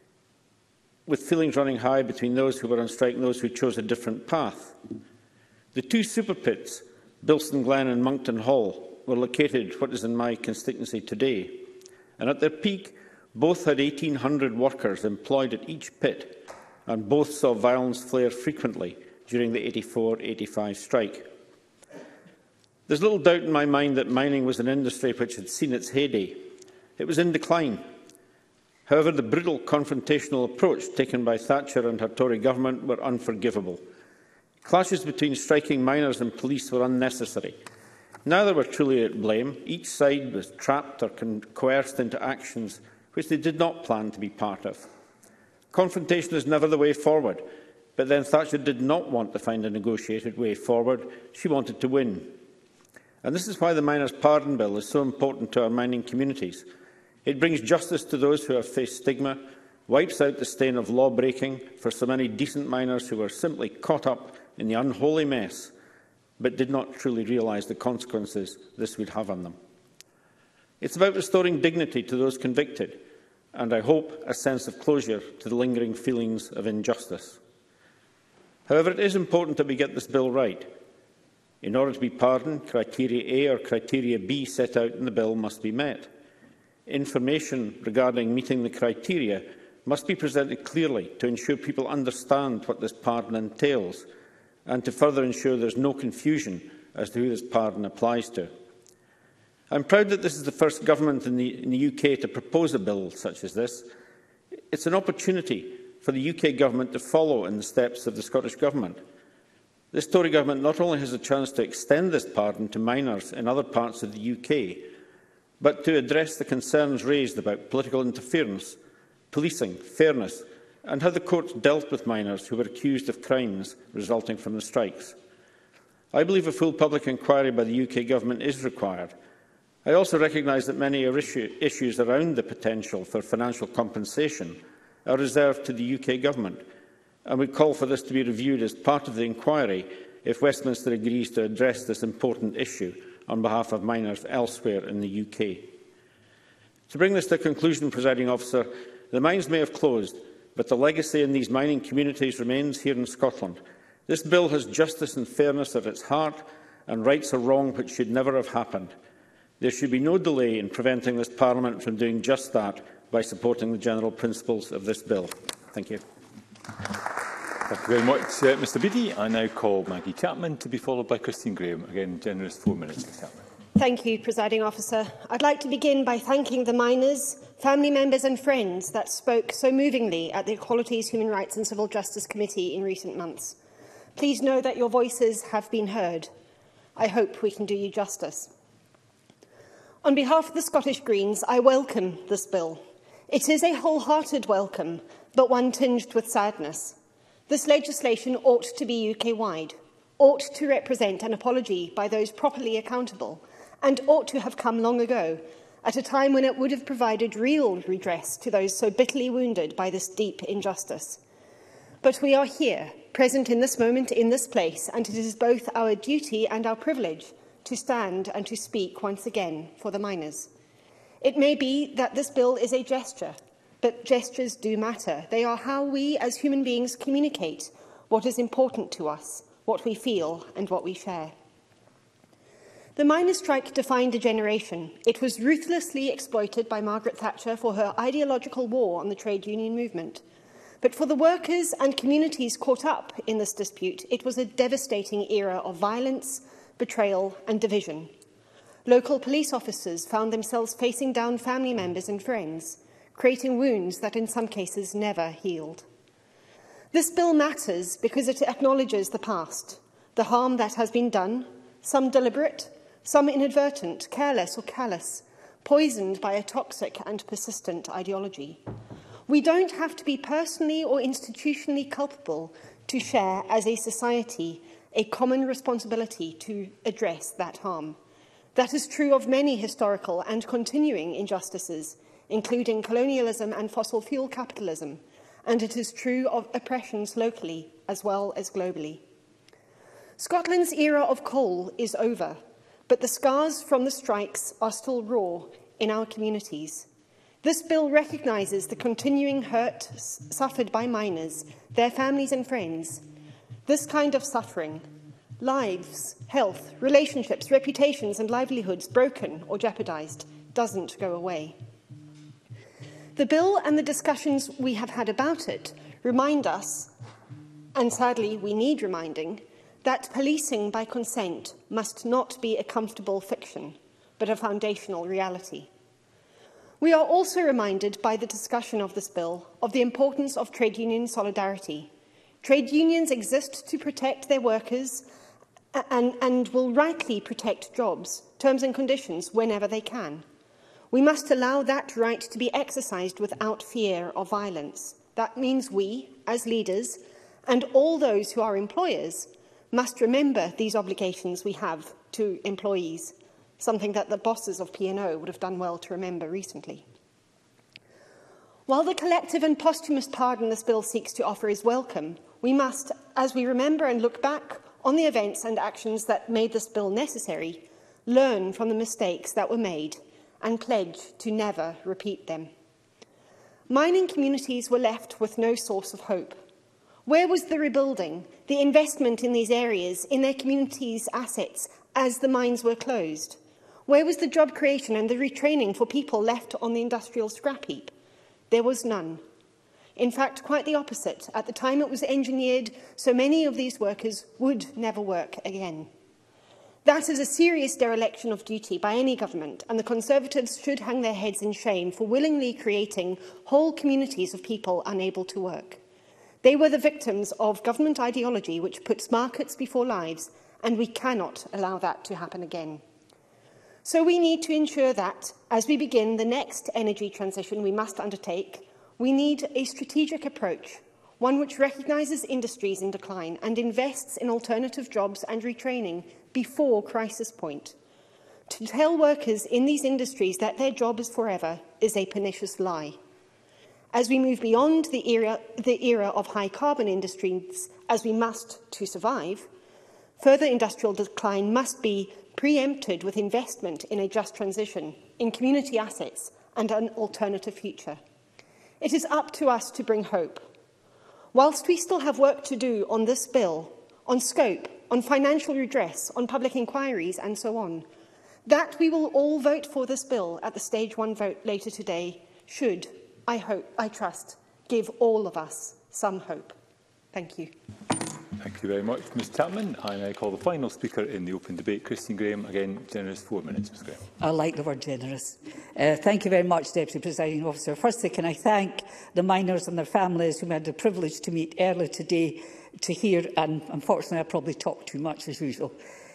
with feelings running high between those who were on strike and those who chose a different path. The two super pits, Bilston Glen and Monkton Hall, were located what is in my constituency today, and at their peak, both had 1,800 workers employed at each pit, and both saw violence flare frequently during the 84-85 strike. There's little doubt in my mind that mining was an industry which had seen its heyday. It was in decline. However, the brutal confrontational approach taken by Thatcher and her Tory government were unforgivable. Clashes between striking miners and police were unnecessary. Neither were truly at blame. Each side was trapped or coerced into actions which they did not plan to be part of. Confrontation is never the way forward, but then Thatcher did not want to find a negotiated way forward. She wanted to win. And this is why the Miners' Pardon Bill is so important to our mining communities. It brings justice to those who have faced stigma, wipes out the stain of law-breaking for so many decent miners who were simply caught up in the unholy mess, but did not truly realise the consequences this would have on them. It's about restoring dignity to those convicted, and I hope a sense of closure to the lingering feelings of injustice. However, it is important that we get this bill right. In order to be pardoned, criteria A or criteria B set out in the bill must be met. Information regarding meeting the criteria must be presented clearly to ensure people understand what this pardon entails and to further ensure there is no confusion as to who this pardon applies to. I am proud that this is the first government in the UK to propose a bill such as this. It's an opportunity for the UK government to follow in the steps of the Scottish Government. This Tory government not only has a chance to extend this pardon to miners in other parts of the UK, but to address the concerns raised about political interference, policing, fairness, and how the courts dealt with miners who were accused of crimes resulting from the strikes. I believe a full public inquiry by the UK Government is required. I also recognise that many issues around the potential for financial compensation are reserved to the UK Government, and we call for this to be reviewed as part of the inquiry if Westminster agrees to address this important issue on behalf of miners elsewhere in the UK. To bring this to a conclusion, Presiding Officer, the mines may have closed, but the legacy in these mining communities remains here in Scotland. This bill has justice and fairness at its heart, and rights a wrong which should never have happened. There should be no delay in preventing this Parliament from doing just that by supporting the general principles of this bill. Thank you. Thank you very much, Mr Beattie. I now call Maggie Chapman to be followed by Christine Graham. Again, generous 4 minutes, Ms Chapman. Thank you, Presiding Officer. I'd like to begin by thanking the miners, family members and friends that spoke so movingly at the Equalities, Human Rights and Civil Justice Committee in recent months. Please know that your voices have been heard. I hope we can do you justice. On behalf of the Scottish Greens, I welcome this bill. It is a wholehearted welcome, but one tinged with sadness. This legislation ought to be UK-wide, ought to represent an apology by those properly accountable, and ought to have come long ago, at a time when it would have provided real redress to those so bitterly wounded by this deep injustice. But we are here, present in this moment, in this place, and it is both our duty and our privilege to stand and to speak once again for the miners. It may be that this bill is a gesture, but gestures do matter. They are how we as human beings communicate what is important to us, what we feel and what we share. The miners' strike defined a generation. It was ruthlessly exploited by Margaret Thatcher for her ideological war on the trade union movement. But for the workers and communities caught up in this dispute, it was a devastating era of violence, betrayal and division. Local police officers found themselves facing down family members and friends, creating wounds that in some cases never healed. This bill matters because it acknowledges the past, the harm that has been done, some deliberate, some inadvertent, careless or callous, poisoned by a toxic and persistent ideology. We don't have to be personally or institutionally culpable to share as a society a common responsibility to address that harm. That is true of many historical and continuing injustices, including colonialism and fossil fuel capitalism, and it is true of oppressions locally as well as globally. Scotland's era of coal is over, but the scars from the strikes are still raw in our communities. This bill recognises the continuing hurt suffered by miners, their families and friends. This kind of suffering, lives, health, relationships, reputations and livelihoods broken or jeopardised, doesn't go away. The bill and the discussions we have had about it remind us, and sadly we need reminding, that policing by consent must not be a comfortable fiction, but a foundational reality. We are also reminded by the discussion of this bill of the importance of trade union solidarity. Trade unions exist to protect their workers and will rightly protect jobs, terms and conditions whenever they can. We must allow that right to be exercised without fear of violence. That means we, as leaders, and all those who are employers, must remember these obligations we have to employees, something that the bosses of P&O would have done well to remember recently. While the collective and posthumous pardon this bill seeks to offer is welcome, we must, as we remember and look back on the events and actions that made this bill necessary, learn from the mistakes that were made and pledge to never repeat them. Mining communities were left with no source of hope. Where was the rebuilding, the investment in these areas, in their communities' assets, as the mines were closed? Where was the job creation and the retraining for people left on the industrial scrap heap? There was none. In fact, quite the opposite. At the time it was engineered, so many of these workers would never work again. That is a serious dereliction of duty by any government, and the Conservatives should hang their heads in shame for willingly creating whole communities of people unable to work. They were the victims of government ideology which puts markets before lives, and we cannot allow that to happen again. So we need to ensure that, as we begin the next energy transition we must undertake, we need a strategic approach, one which recognises industries in decline and invests in alternative jobs and retraining before crisis point. To tell workers in these industries that their job is forever is a pernicious lie. As we move beyond the era of high-carbon industries, as we must to survive, further industrial decline must be preempted with investment in a just transition, in community assets and an alternative future. It is up to us to bring hope. Whilst we still have work to do on this bill, on scope, on financial redress, on public inquiries and so on, that we will all vote for this bill at the Stage 1 vote later today should, I trust, give all of us some hope. Thank you. Thank you very much, Ms Chapman. And I call the final speaker in the open debate, Christine Graham. Again, generous 4 minutes, Ms Graham. I like the word generous. Thank you very much, Deputy Presiding Officer. Firstly, can I thank the miners and their families whom I had the privilege to meet earlier today to hear, and unfortunately I probably talked too much as usual.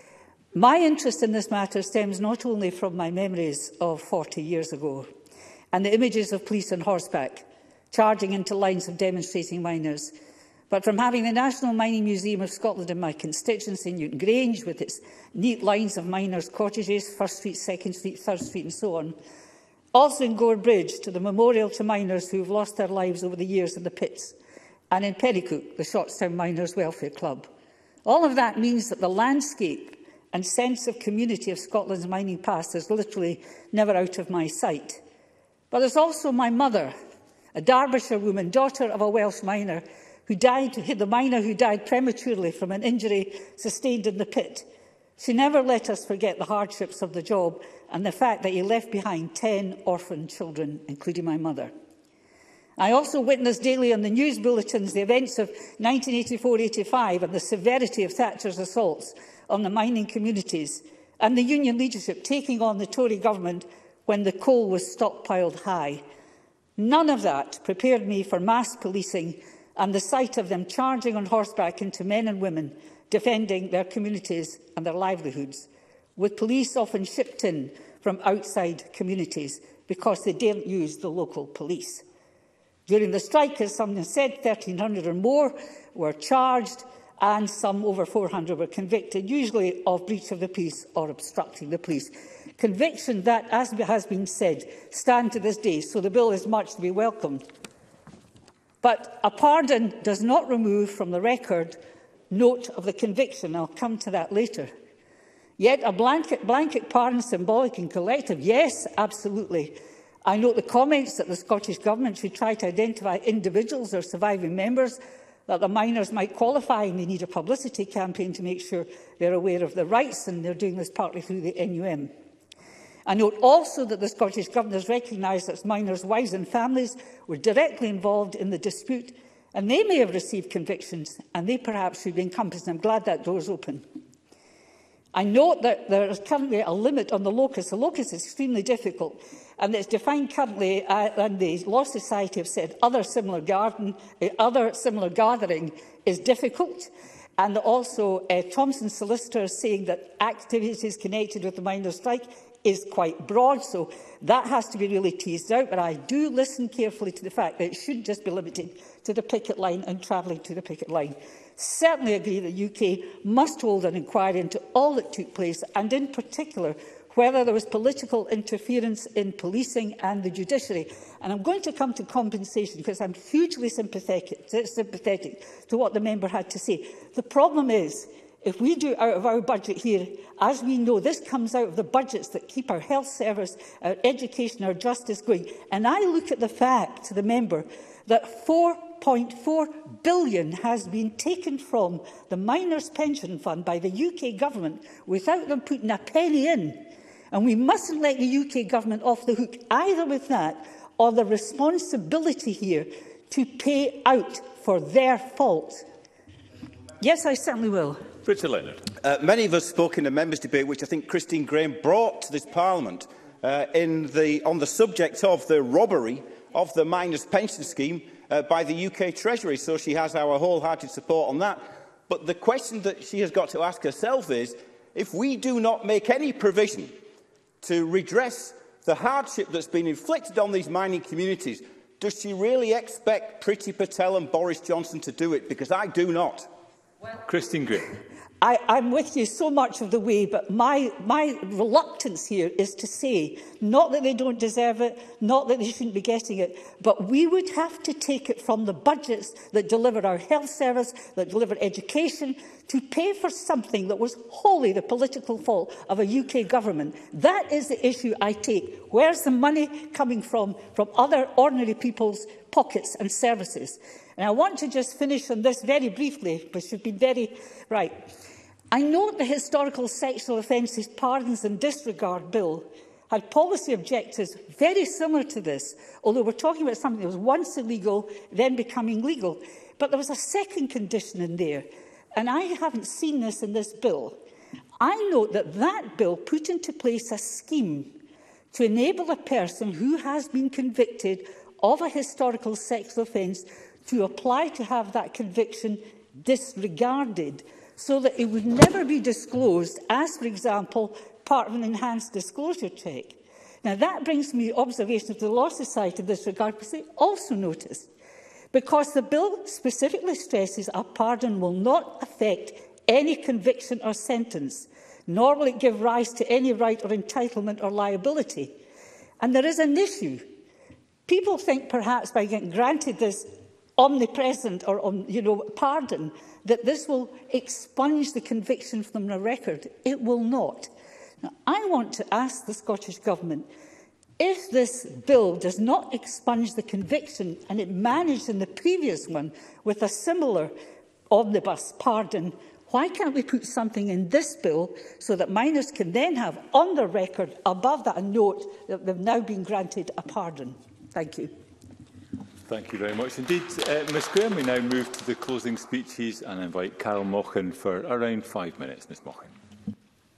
My interest in this matter stems not only from my memories of 40 years ago and the images of police on horseback charging into lines of demonstrating miners. But from having the National Mining Museum of Scotland in my constituency, Newton Grange, with its neat lines of miners' cottages, 1st Street, 2nd Street, 3rd Street and so on, also in Gore Bridge to the memorial to miners who have lost their lives over the years in the pits, and in Pennycook, the Shotstown Miners' Welfare Club. All of that means that the landscape and sense of community of Scotland's mining past is literally never out of my sight. But there's also my mother, a Derbyshire woman, daughter of a Welsh miner, who died prematurely from an injury sustained in the pit. She never let us forget the hardships of the job and the fact that he left behind 10 orphan children, including my mother. I also witness daily on the news bulletins the events of 1984-85 and the severity of Thatcher's assaults on the mining communities and the union leadership taking on the Tory government when the coal was stockpiled high. None of that prepared me for mass policing and the sight of them charging on horseback into men and women, defending their communities and their livelihoods, with police often shipped in from outside communities because they didn't use the local police. During the strike, as someone said, 1,300 or more were charged and some over 400 were convicted, usually of breach of the peace or obstructing the police. Conviction that, as has been said, stand to this day, so the bill is much to be welcomed. But a pardon does not remove from the record note of the conviction. I'll come to that later. Yet a blanket pardon, symbolic and collective, yes, absolutely. I note the comments that the Scottish Government should try to identify individuals or surviving members that the miners might qualify, and they need a publicity campaign to make sure they're aware of their rights, and they're doing this partly through the NUM. I note also that the Scottish Government has recognised that miners' wives and families were directly involved in the dispute, and they may have received convictions, and they perhaps should be encompassed. I'm glad that door is open. I note that there is currently a limit on the locus. The locus is extremely difficult, and it's defined currently, and the Law Society have said other similar gathering is difficult. And also Thomson solicitors saying that activities connected with the miners' strike is quite broad, so that has to be really teased out. But I do listen carefully to the fact that it should just be limited to the picket line and travelling to the picket line. Certainly agree that the UK must hold an inquiry into all that took place, and in particular whether there was political interference in policing and the judiciary. And I'm going to come to compensation because I'm hugely sympathetic to what the member had to say. The problem is, if we do out of our budget here, as we know, this comes out of the budgets that keep our health service, our education, our justice going. And I look at the fact, to the member, that £4.4 billion has been taken from the Miners' Pension Fund by the UK Government without them putting a penny in. And we mustn't let the UK Government off the hook either with that or the responsibility here to pay out for their fault. Yes, I certainly will. Richard Leonard. Many of us spoke in the members' debate, which I think Christine Graham brought to this Parliament, on the subject of the robbery of the miners' pension scheme by the UK Treasury. So she has our wholehearted support on that. But the question that she has got to ask herself is, if we do not make any provision to redress the hardship that's been inflicted on these mining communities, does she really expect Priti Patel and Boris Johnson to do it? Because I do not. Christine Graham. I'm with you so much of the way, but my reluctance here is to say, not that they don't deserve it, not that they shouldn't be getting it, but we would have to take it from the budgets that deliver our health service, that deliver education, to pay for something that was wholly the political fault of a UK government. That is the issue I take. Where's the money coming from other ordinary people's pockets and services? And I want to just finish on this very briefly, but you've been very right. I note the Historical Sexual Offences Pardons and Disregard Bill had policy objectives very similar to this, although we're talking about something that was once illegal, then becoming legal. But there was a second condition in there, and I haven't seen this in this bill. I note that that bill put into place a scheme to enable a person who has been convicted of a historical sexual offence to apply to have that conviction disregarded, so that it would never be disclosed as, for example, part of an enhanced disclosure check. Now, that brings me observation of the Law Society in this regard, because they also noticed, because the bill specifically stresses a pardon will not affect any conviction or sentence, nor will it give rise to any right or entitlement or liability. And there is an issue. People think perhaps by getting granted this omnipresent or pardon, that this will expunge the conviction from the record. It will not. Now, I want to ask the Scottish Government, if this bill does not expunge the conviction and it managed in the previous one with a similar omnibus pardon, why can't we put something in this bill so that minors can then have on their record above that a note that they've now been granted a pardon? Thank you. Thank you very much indeed. Ms Graham, we now move to the closing speeches and invite Carol Mochan for around 5 minutes. Ms Mochan.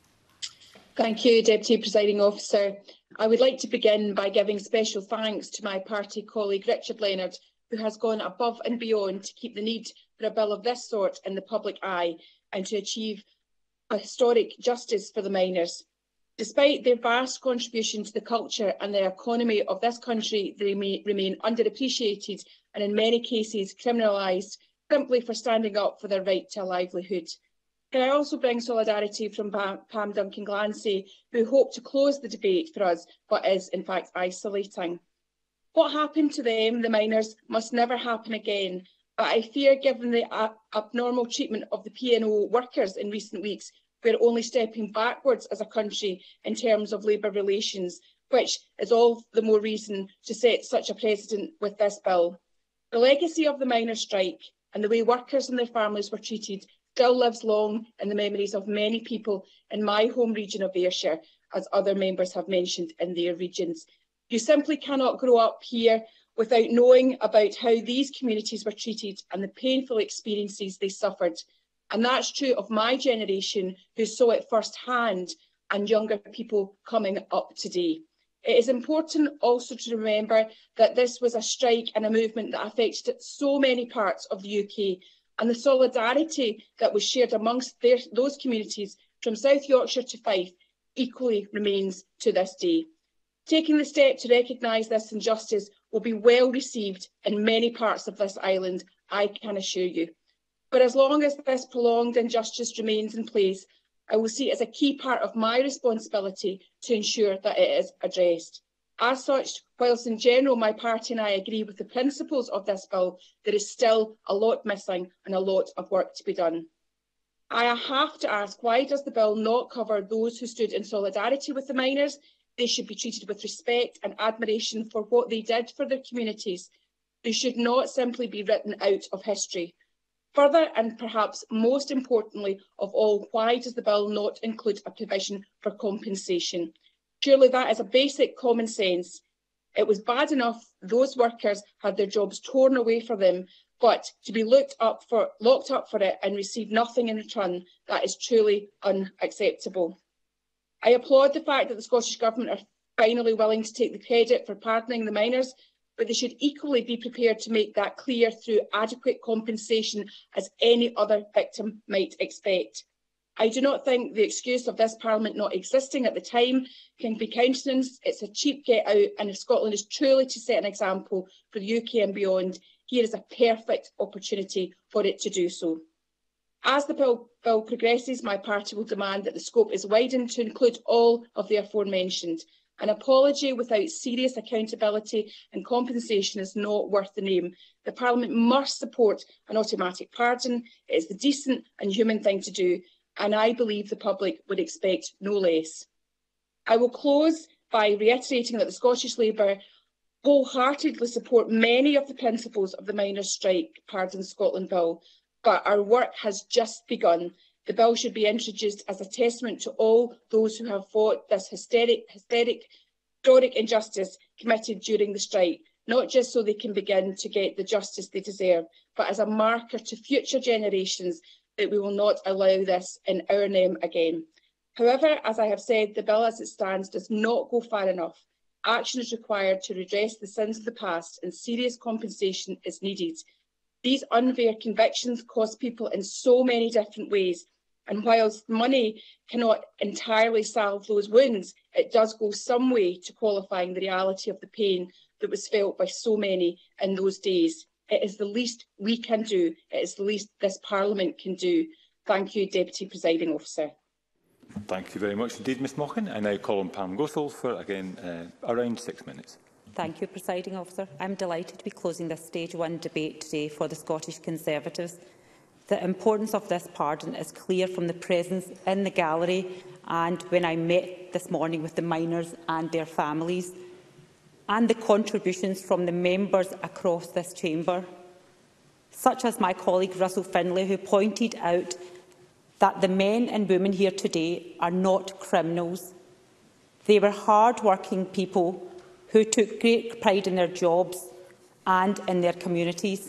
Thank you, Deputy Presiding Officer. I would like to begin by giving special thanks to my party colleague Richard Leonard, who has gone above and beyond to keep the need for a bill of this sort in the public eye and to achieve a historic justice for the minors. Despite their vast contribution to the culture and the economy of this country, they remain underappreciated and in many cases criminalised simply for standing up for their right to a livelihood. Can I also bring solidarity from Pam Duncan-Glancy, who hoped to close the debate for us, but is in fact isolating. What happened to them, the minors, must never happen again, but I fear, given the abnormal treatment of the P&O workers in recent weeks, we're only stepping backwards as a country in terms of labour relations, which is all the more reason to set such a precedent with this bill. The legacy of the miners' strike and the way workers and their families were treated still lives long in the memories of many people in my home region of Ayrshire, as other members have mentioned in their regions. You simply cannot grow up here without knowing about how these communities were treated and the painful experiences they suffered. And that's true of my generation, who saw it firsthand, and younger people coming up today. It is important also to remember that this was a strike and a movement that affected so many parts of the UK, and the solidarity that was shared amongst those communities from South Yorkshire to Fife equally remains to this day. Taking the step to recognise this injustice will be well received in many parts of this island, I can assure you. But as long as this prolonged injustice remains in place, I will see it as a key part of my responsibility to ensure that it is addressed. As such, whilst in general my party and I agree with the principles of this bill, there is still a lot missing and a lot of work to be done. I have to ask, why does the bill not cover those who stood in solidarity with the miners? They should be treated with respect and admiration for what they did for their communities. They should not simply be written out of history. Further, and perhaps most importantly of all, why does the bill not include a provision for compensation? Surely that is a basic common sense. It was bad enough those workers had their jobs torn away from them, but to be locked up for it and receive nothing in return, that is truly unacceptable. I applaud the fact that the Scottish Government are finally willing to take the credit for pardoning the miners, but they should equally be prepared to make that clear through adequate compensation, as any other victim might expect. I do not think the excuse of this Parliament not existing at the time can be countenanced. It's a cheap get out, and if Scotland is truly to set an example for the UK and beyond, here is a perfect opportunity for it to do so. As the bill progresses, my party will demand that the scope is widened to include all of the aforementioned. An apology without serious accountability and compensation is not worth the name. The Parliament must support an automatic pardon. It is the decent and human thing to do, and I believe the public would expect no less. I will close by reiterating that the Scottish Labour wholeheartedly support many of the principles of the Miners' Strike Pardon Scotland Bill, but our work has just begun. The bill should be introduced as a testament to all those who have fought this historic injustice committed during the strike, not just so they can begin to get the justice they deserve, but as a marker to future generations that we will not allow this in our name again. However, as I have said, the bill as it stands does not go far enough. Action is required to redress the sins of the past, and serious compensation is needed. These unfair convictions cost people in so many different ways. And whilst money cannot entirely salve those wounds, it does go some way to qualifying the reality of the pain that was felt by so many in those days. It is the least we can do. It is the least this Parliament can do. Thank you, Deputy Presiding Officer. Thank you very much indeed, Ms Mochan. I now call on Pam Gothel for, again, around 6 minutes. Thank you, Presiding Officer. I am delighted to be closing this Stage 1 debate today for the Scottish Conservatives. The importance of this pardon is clear from the presence in the gallery and when I met this morning with the miners and their families, and the contributions from the members across this chamber, such as my colleague Russell Finlay, who pointed out that the men and women here today are not criminals. They were hard-working people who took great pride in their jobs and in their communities.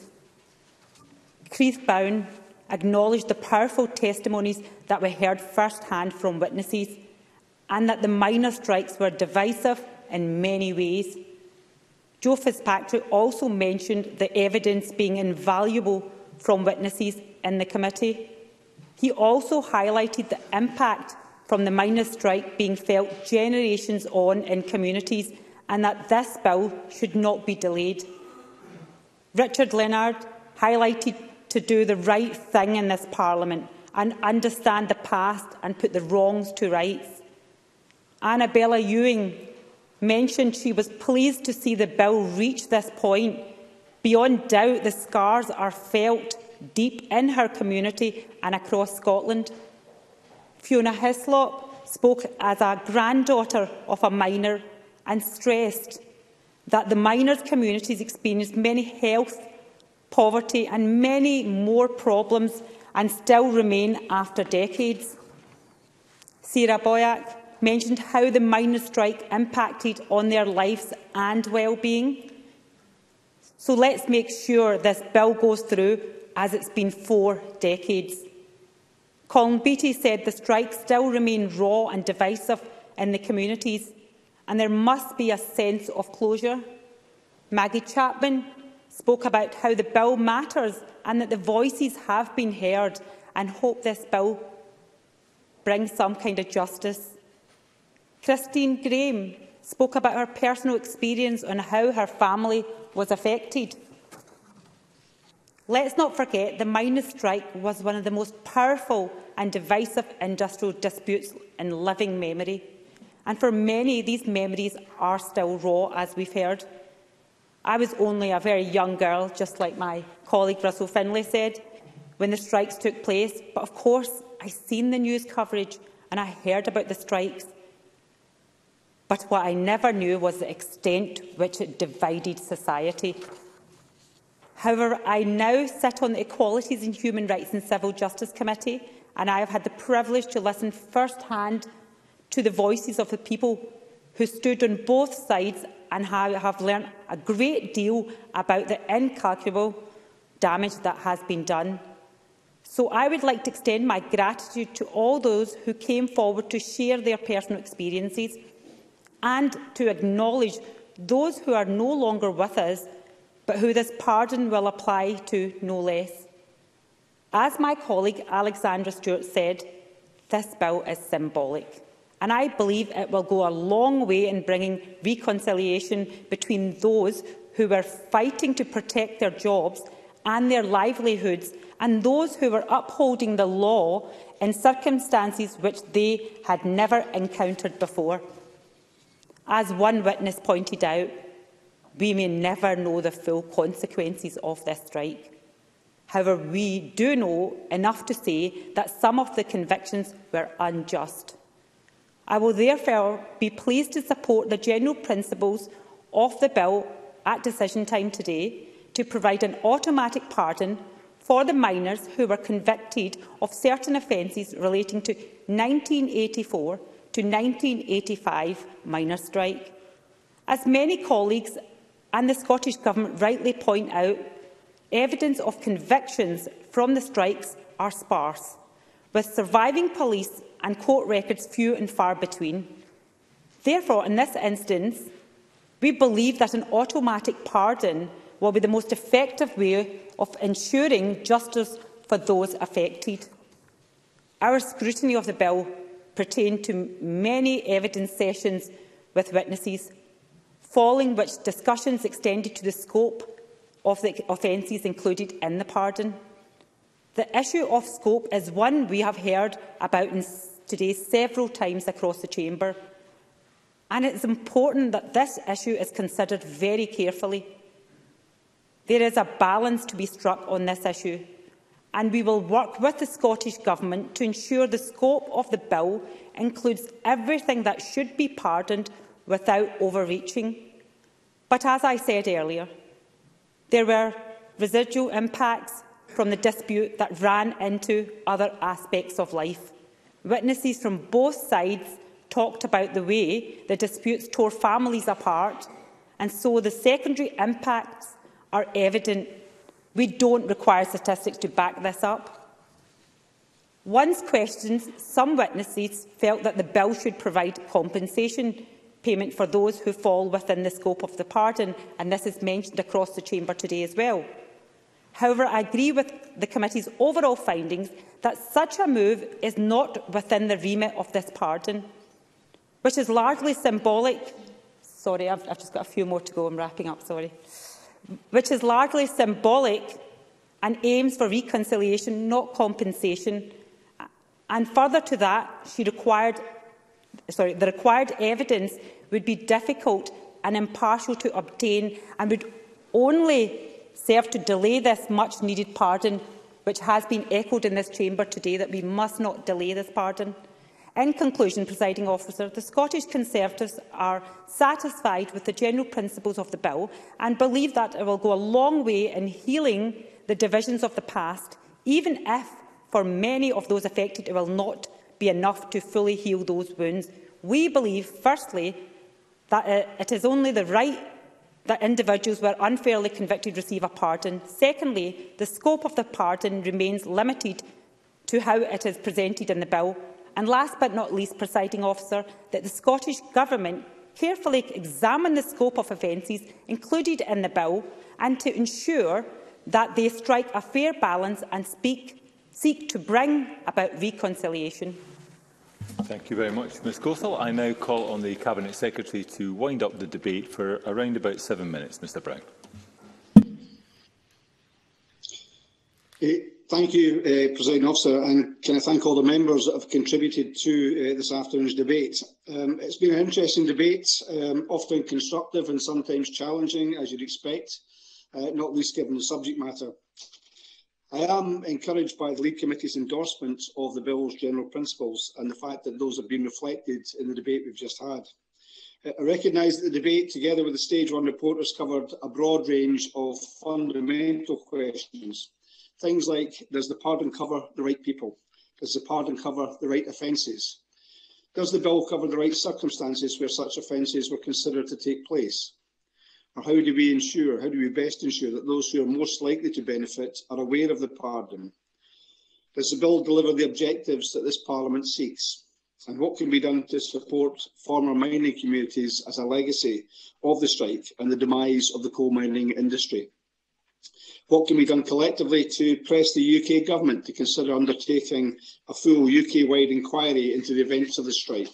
Keith Brown acknowledged the powerful testimonies that we heard first-hand from witnesses, and that the miners' strikes were divisive in many ways. Joe Fitzpatrick also mentioned the evidence being invaluable from witnesses in the committee. He also highlighted the impact from the miners' strike being felt generations on in communities, and that this bill should not be delayed. Richard Leonard highlighted to do the right thing in this Parliament and understand the past and put the wrongs to rights. Annabella Ewing mentioned she was pleased to see the bill reach this point. Beyond doubt, the scars are felt deep in her community and across Scotland. Fiona Hislop spoke as a granddaughter of a miner and stressed that the miners' communities experienced many health, poverty and many more problems and still remain after decades. Sarah Boyack mentioned how the miners' strike impacted on their lives and well-being. So let's make sure this bill goes through, as it's been 4 decades. Colin Beattie said the strikes still remain raw and divisive in the communities, and there must be a sense of closure. Maggie Chapman spoke about how the bill matters and that the voices have been heard, and hope this bill brings some kind of justice. Christine Graham spoke about her personal experience and how her family was affected. Let's not forget the miners' strike was one of the most powerful and divisive industrial disputes in living memory. And for many, these memories are still raw, as we've heard. I was only a very young girl, just like my colleague Russell Finlay said, when the strikes took place. But of course, I seen the news coverage and I heard about the strikes. But what I never knew was the extent to which it divided society. However, I now sit on the Equalities and Human Rights and Civil Justice Committee, and I have had the privilege to listen first-hand to the voices of the people who stood on both sides, and have learned a great deal about the incalculable damage that has been done. So I would like to extend my gratitude to all those who came forward to share their personal experiences, and to acknowledge those who are no longer with us, but who this pardon will apply to no less. As my colleague Alexandra Stewart said, this bill is symbolic, and I believe it will go a long way in bringing reconciliation between those who were fighting to protect their jobs and their livelihoods, and those who were upholding the law in circumstances which they had never encountered before. As one witness pointed out, we may never know the full consequences of this strike. However, we do know enough to say that some of the convictions were unjust. I will therefore be pleased to support the general principles of the bill at decision time today, to provide an automatic pardon for the miners who were convicted of certain offences relating to 1984 to 1985 miners' strike. As many colleagues and the Scottish Government rightly point out, evidence of convictions from the strikes are sparse, with surviving police and court records few and far between. Therefore, in this instance, we believe that an automatic pardon will be the most effective way of ensuring justice for those affected. Our scrutiny of the bill pertained to many evidence sessions with witnesses, following which discussions extended to the scope of the offences included in the pardon. The issue of scope is one we have heard about today several times across the chamber, and it is important that this issue is considered very carefully. There is a balance to be struck on this issue, and we will work with the Scottish Government to ensure the scope of the bill includes everything that should be pardoned without overreaching. But as I said earlier, there were residual impacts from the dispute that ran into other aspects of life. Witnesses from both sides talked about the way the disputes tore families apart, and so the secondary impacts are evident. We don't require statistics to back this up. Once questioned, some witnesses felt that the bill should provide compensation payment for those who fall within the scope of the pardon, and this is mentioned across the chamber today as well. However, I agree with the committee's overall findings that such a move is not within the remit of this pardon, which is largely symbolic. Sorry, I've just got a few more to go. I'm wrapping up, sorry. Which is largely symbolic and aims for reconciliation, not compensation. And further to that, the required evidence would be difficult and impartial to obtain and would only serve to delay this much-needed pardon, which has been echoed in this chamber today, that we must not delay this pardon. In conclusion, Presiding Officer, the Scottish Conservatives are satisfied with the general principles of the bill and believe that it will go a long way in healing the divisions of the past, even if, for many of those affected, it will not be enough to fully heal those wounds. We believe, firstly, that it is only the right that individuals who are unfairly convicted receive a pardon. Secondly, the scope of the pardon remains limited to how it is presented in the bill. And last but not least, Presiding Officer, that the Scottish Government carefully examine the scope of offences included in the bill and to ensure that they strike a fair balance and seek to bring about reconciliation. Thank you very much, Ms Gothel. I now call on the Cabinet Secretary to wind up the debate for around about 7 minutes. Mr Brown. Thank you, Presiding Officer, and can I thank all the members that have contributed to this afternoon's debate. It's been an interesting debate, often constructive and sometimes challenging, as you'd expect, not least given the subject matter. I am encouraged by the Lead Committee's endorsement of the bill's general principles and the fact that those have been reflected in the debate we've just had. I recognise that the debate, together with the Stage 1 report, has covered a broad range of fundamental questions. Things like, does the pardon cover the right people? Does the pardon cover the right offences? Does the bill cover the right circumstances where such offences were considered to take place? Or how do we best ensure that those who are most likely to benefit are aware of the pardon? Does the bill deliver the objectives that this Parliament seeks? And what can be done to support former mining communities as a legacy of the strike and the demise of the coal mining industry? What can be done collectively to press the UK Government to consider undertaking a full UK-wide inquiry into the events of the strike?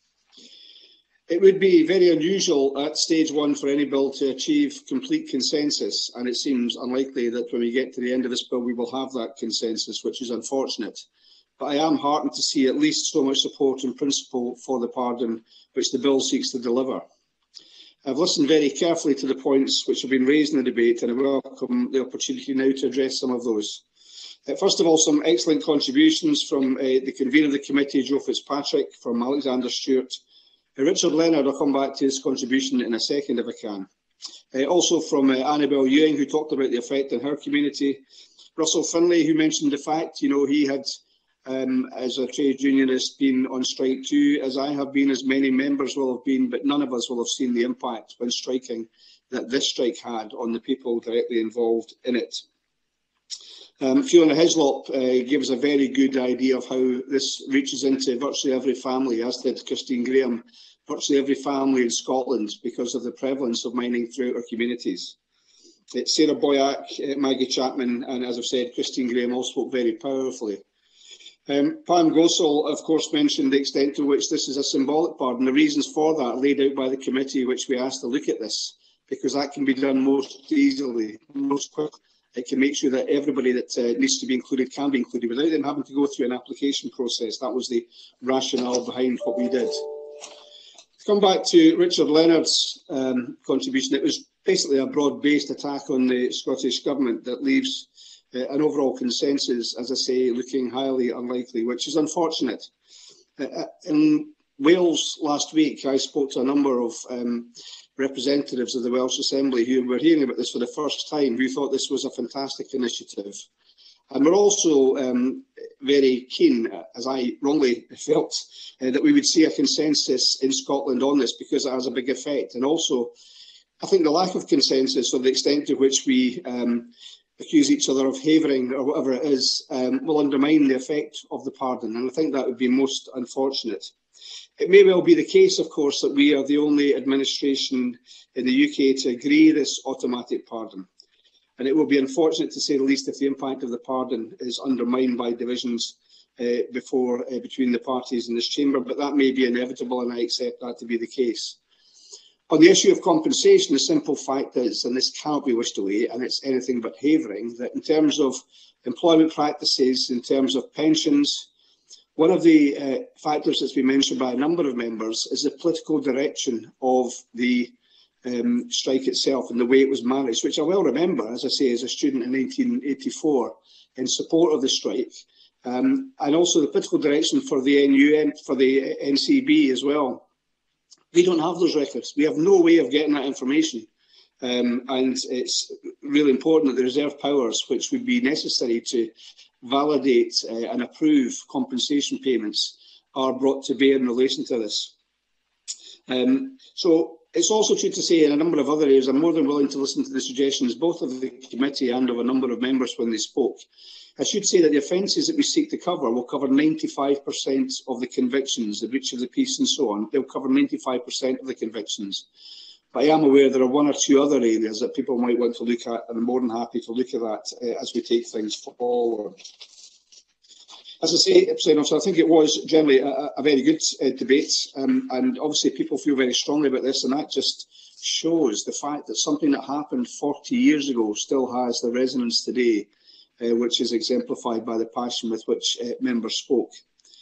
It would be very unusual at Stage 1 for any bill to achieve complete consensus, and it seems unlikely that when we get to the end of this bill we will have that consensus, which is unfortunate. But I am heartened to see at least so much support in principle for the pardon which the bill seeks to deliver. I've listened very carefully to the points which have been raised in the debate, and I welcome the opportunity now to address some of those. First of all, some excellent contributions from the convener of the committee, Joe Fitzpatrick, from Alexander Stewart. Richard Leonard, I'll come back to his contribution in a second if I can. Also from Annabel Ewing, who talked about the effect on her community. Russell Finlay, who mentioned the fact, he had, as a trade unionist, been on strike too, as I have been, as many members will have been, but none of us will have seen the impact when striking that this strike had on the people directly involved in it. Fiona Hislop gave us a very good idea of how this reaches into virtually every family, as did Christine Graham, virtually every family in Scotland, because of the prevalence of mining throughout our communities. Sarah Boyack, Maggie Chapman, and as I've said, Christine Graham all spoke very powerfully. Pam Gosal, of course, mentioned the extent to which this is a symbolic pardon. The reasons for that are laid out by the committee which we asked to look at this, because that can be done most easily, most quickly. It can make sure that everybody that needs to be included can be included without them having to go through an application process. That was the rationale behind what we did. To come back to Richard Leonard's contribution, it was basically a broad-based attack on the Scottish Government that leaves an overall consensus, as I say, looking highly unlikely, which is unfortunate. In Wales last week, I spoke to a number of representatives of the Welsh Assembly who were hearing about this for the first time, who thought this was a fantastic initiative. And we're also very keen, as I wrongly felt, that we would see a consensus in Scotland on this, because it has a big effect. And also, I think the lack of consensus, or the extent to which we accuse each other of havering or whatever it is, will undermine the effect of the pardon. And I think that would be most unfortunate. It may well be the case, of course, that we are the only administration in the UK to agree this automatic pardon. And it will be unfortunate, to say the least, if the impact of the pardon is undermined by divisions between the parties in this chamber. But that may be inevitable, and I accept that to be the case. On the issue of compensation, the simple fact is, and this cannot be wished away, and it's anything but havering, that in terms of employment practices, in terms of pensions, one of the factors that's been mentioned by a number of members is the political direction of the strike itself and the way it was managed, which I well remember, as I say, as a student in 1984 in support of the strike, and also the political direction for the NCB as well. We don't have those records. We have no way of getting that information. And it's really important that the reserve powers, which would be necessary to validate and approve compensation payments, are brought to bear in relation to this. So it's also true to say in a number of other areas, I'm more than willing to listen to the suggestions, both of the committee and of a number of members when they spoke. I should say that the offences that we seek to cover will cover 95% of the convictions, the breach of the peace and so on. They'll cover 95% of the convictions. But I am aware there are one or two other areas that people might want to look at, and I'm more than happy to look at that as we take things forward. As I say, I think it was generally a very good debate, and obviously people feel very strongly about this, and that just shows the fact that something that happened 40 years ago still has the resonance today, which is exemplified by the passion with which members spoke.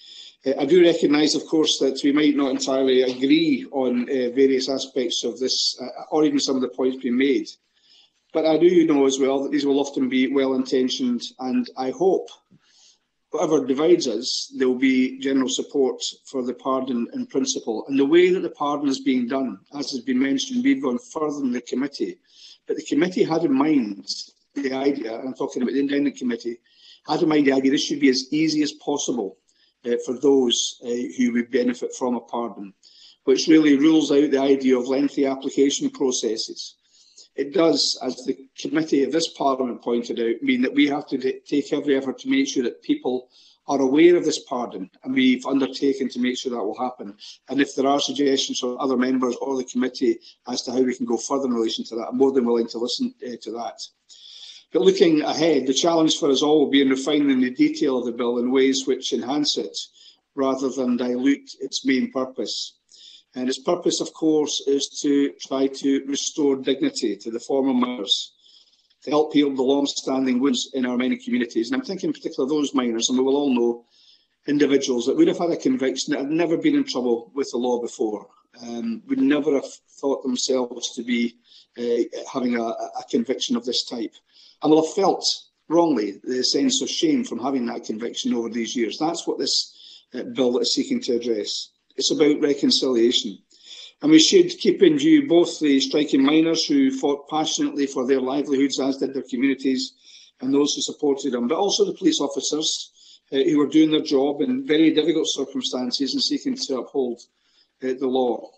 I do recognise, of course, that we might not entirely agree on various aspects of this, or even some of the points being made. But I do know as well that these will often be well-intentioned, and I hope, whatever divides us, there will be general support for the pardon in principle. And the way that the pardon is being done, as has been mentioned, we've gone further than the committee. But the committee had in mind the idea, and I'm talking about the independent committee, had in mind the idea this should be as easy as possible for those who would benefit from a pardon, which really rules out the idea of lengthy application processes. It does, as the committee of this Parliament pointed out, mean that we have to take every effort to make sure that people are aware of this pardon, and we've undertaken to make sure that will happen. And if there are suggestions from other members or the committee as to how we can go further in relation to that, I'm more than willing to listen to that. But looking ahead, the challenge for us all will be in refining the detail of the bill in ways which enhance it, rather than dilute its main purpose. And its purpose, of course, is to try to restore dignity to the former miners, to help heal the long-standing wounds in our many communities. And I'm thinking in particular of those miners, and we will all know individuals that would have had a conviction that had never been in trouble with the law before, would never have thought themselves to be having a conviction of this type, and will have felt wrongly the sense of shame from having that conviction over these years. That's what this bill is seeking to address. It's about reconciliation. And we should keep in view both the striking miners who fought passionately for their livelihoods, as did their communities, and those who supported them, but also the police officers who were doing their job in very difficult circumstances and seeking to uphold the law.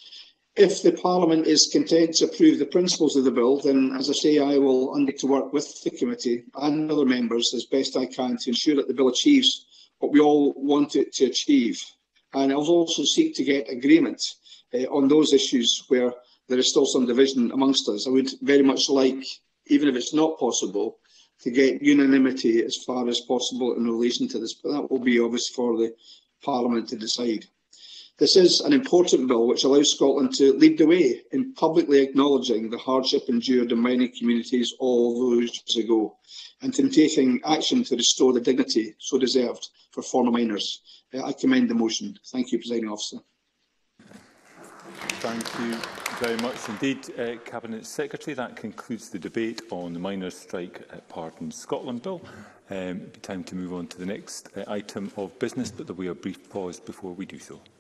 If the Parliament is content to approve the principles of the bill, then, as I say, I will undertake to work with the committee and other members as best I can to ensure that the bill achieves what we all want it to achieve. And I will also seek to get agreement on those issues where there is still some division amongst us. I would very much like, even if it's not possible, to get unanimity as far as possible in relation to this, but that will be obvious for the Parliament to decide. This is an important bill which allows Scotland to lead the way in publicly acknowledging the hardship endured in mining communities all those years ago, and in taking action to restore the dignity so deserved for former miners. I commend the motion. Thank you, Presiding Officer. Thank you very much indeed, Cabinet Secretary. That concludes the debate on the Miners' Strike Pardon Scotland Bill. It will be time to move on to the next item of business, but there will be a brief pause before we do so.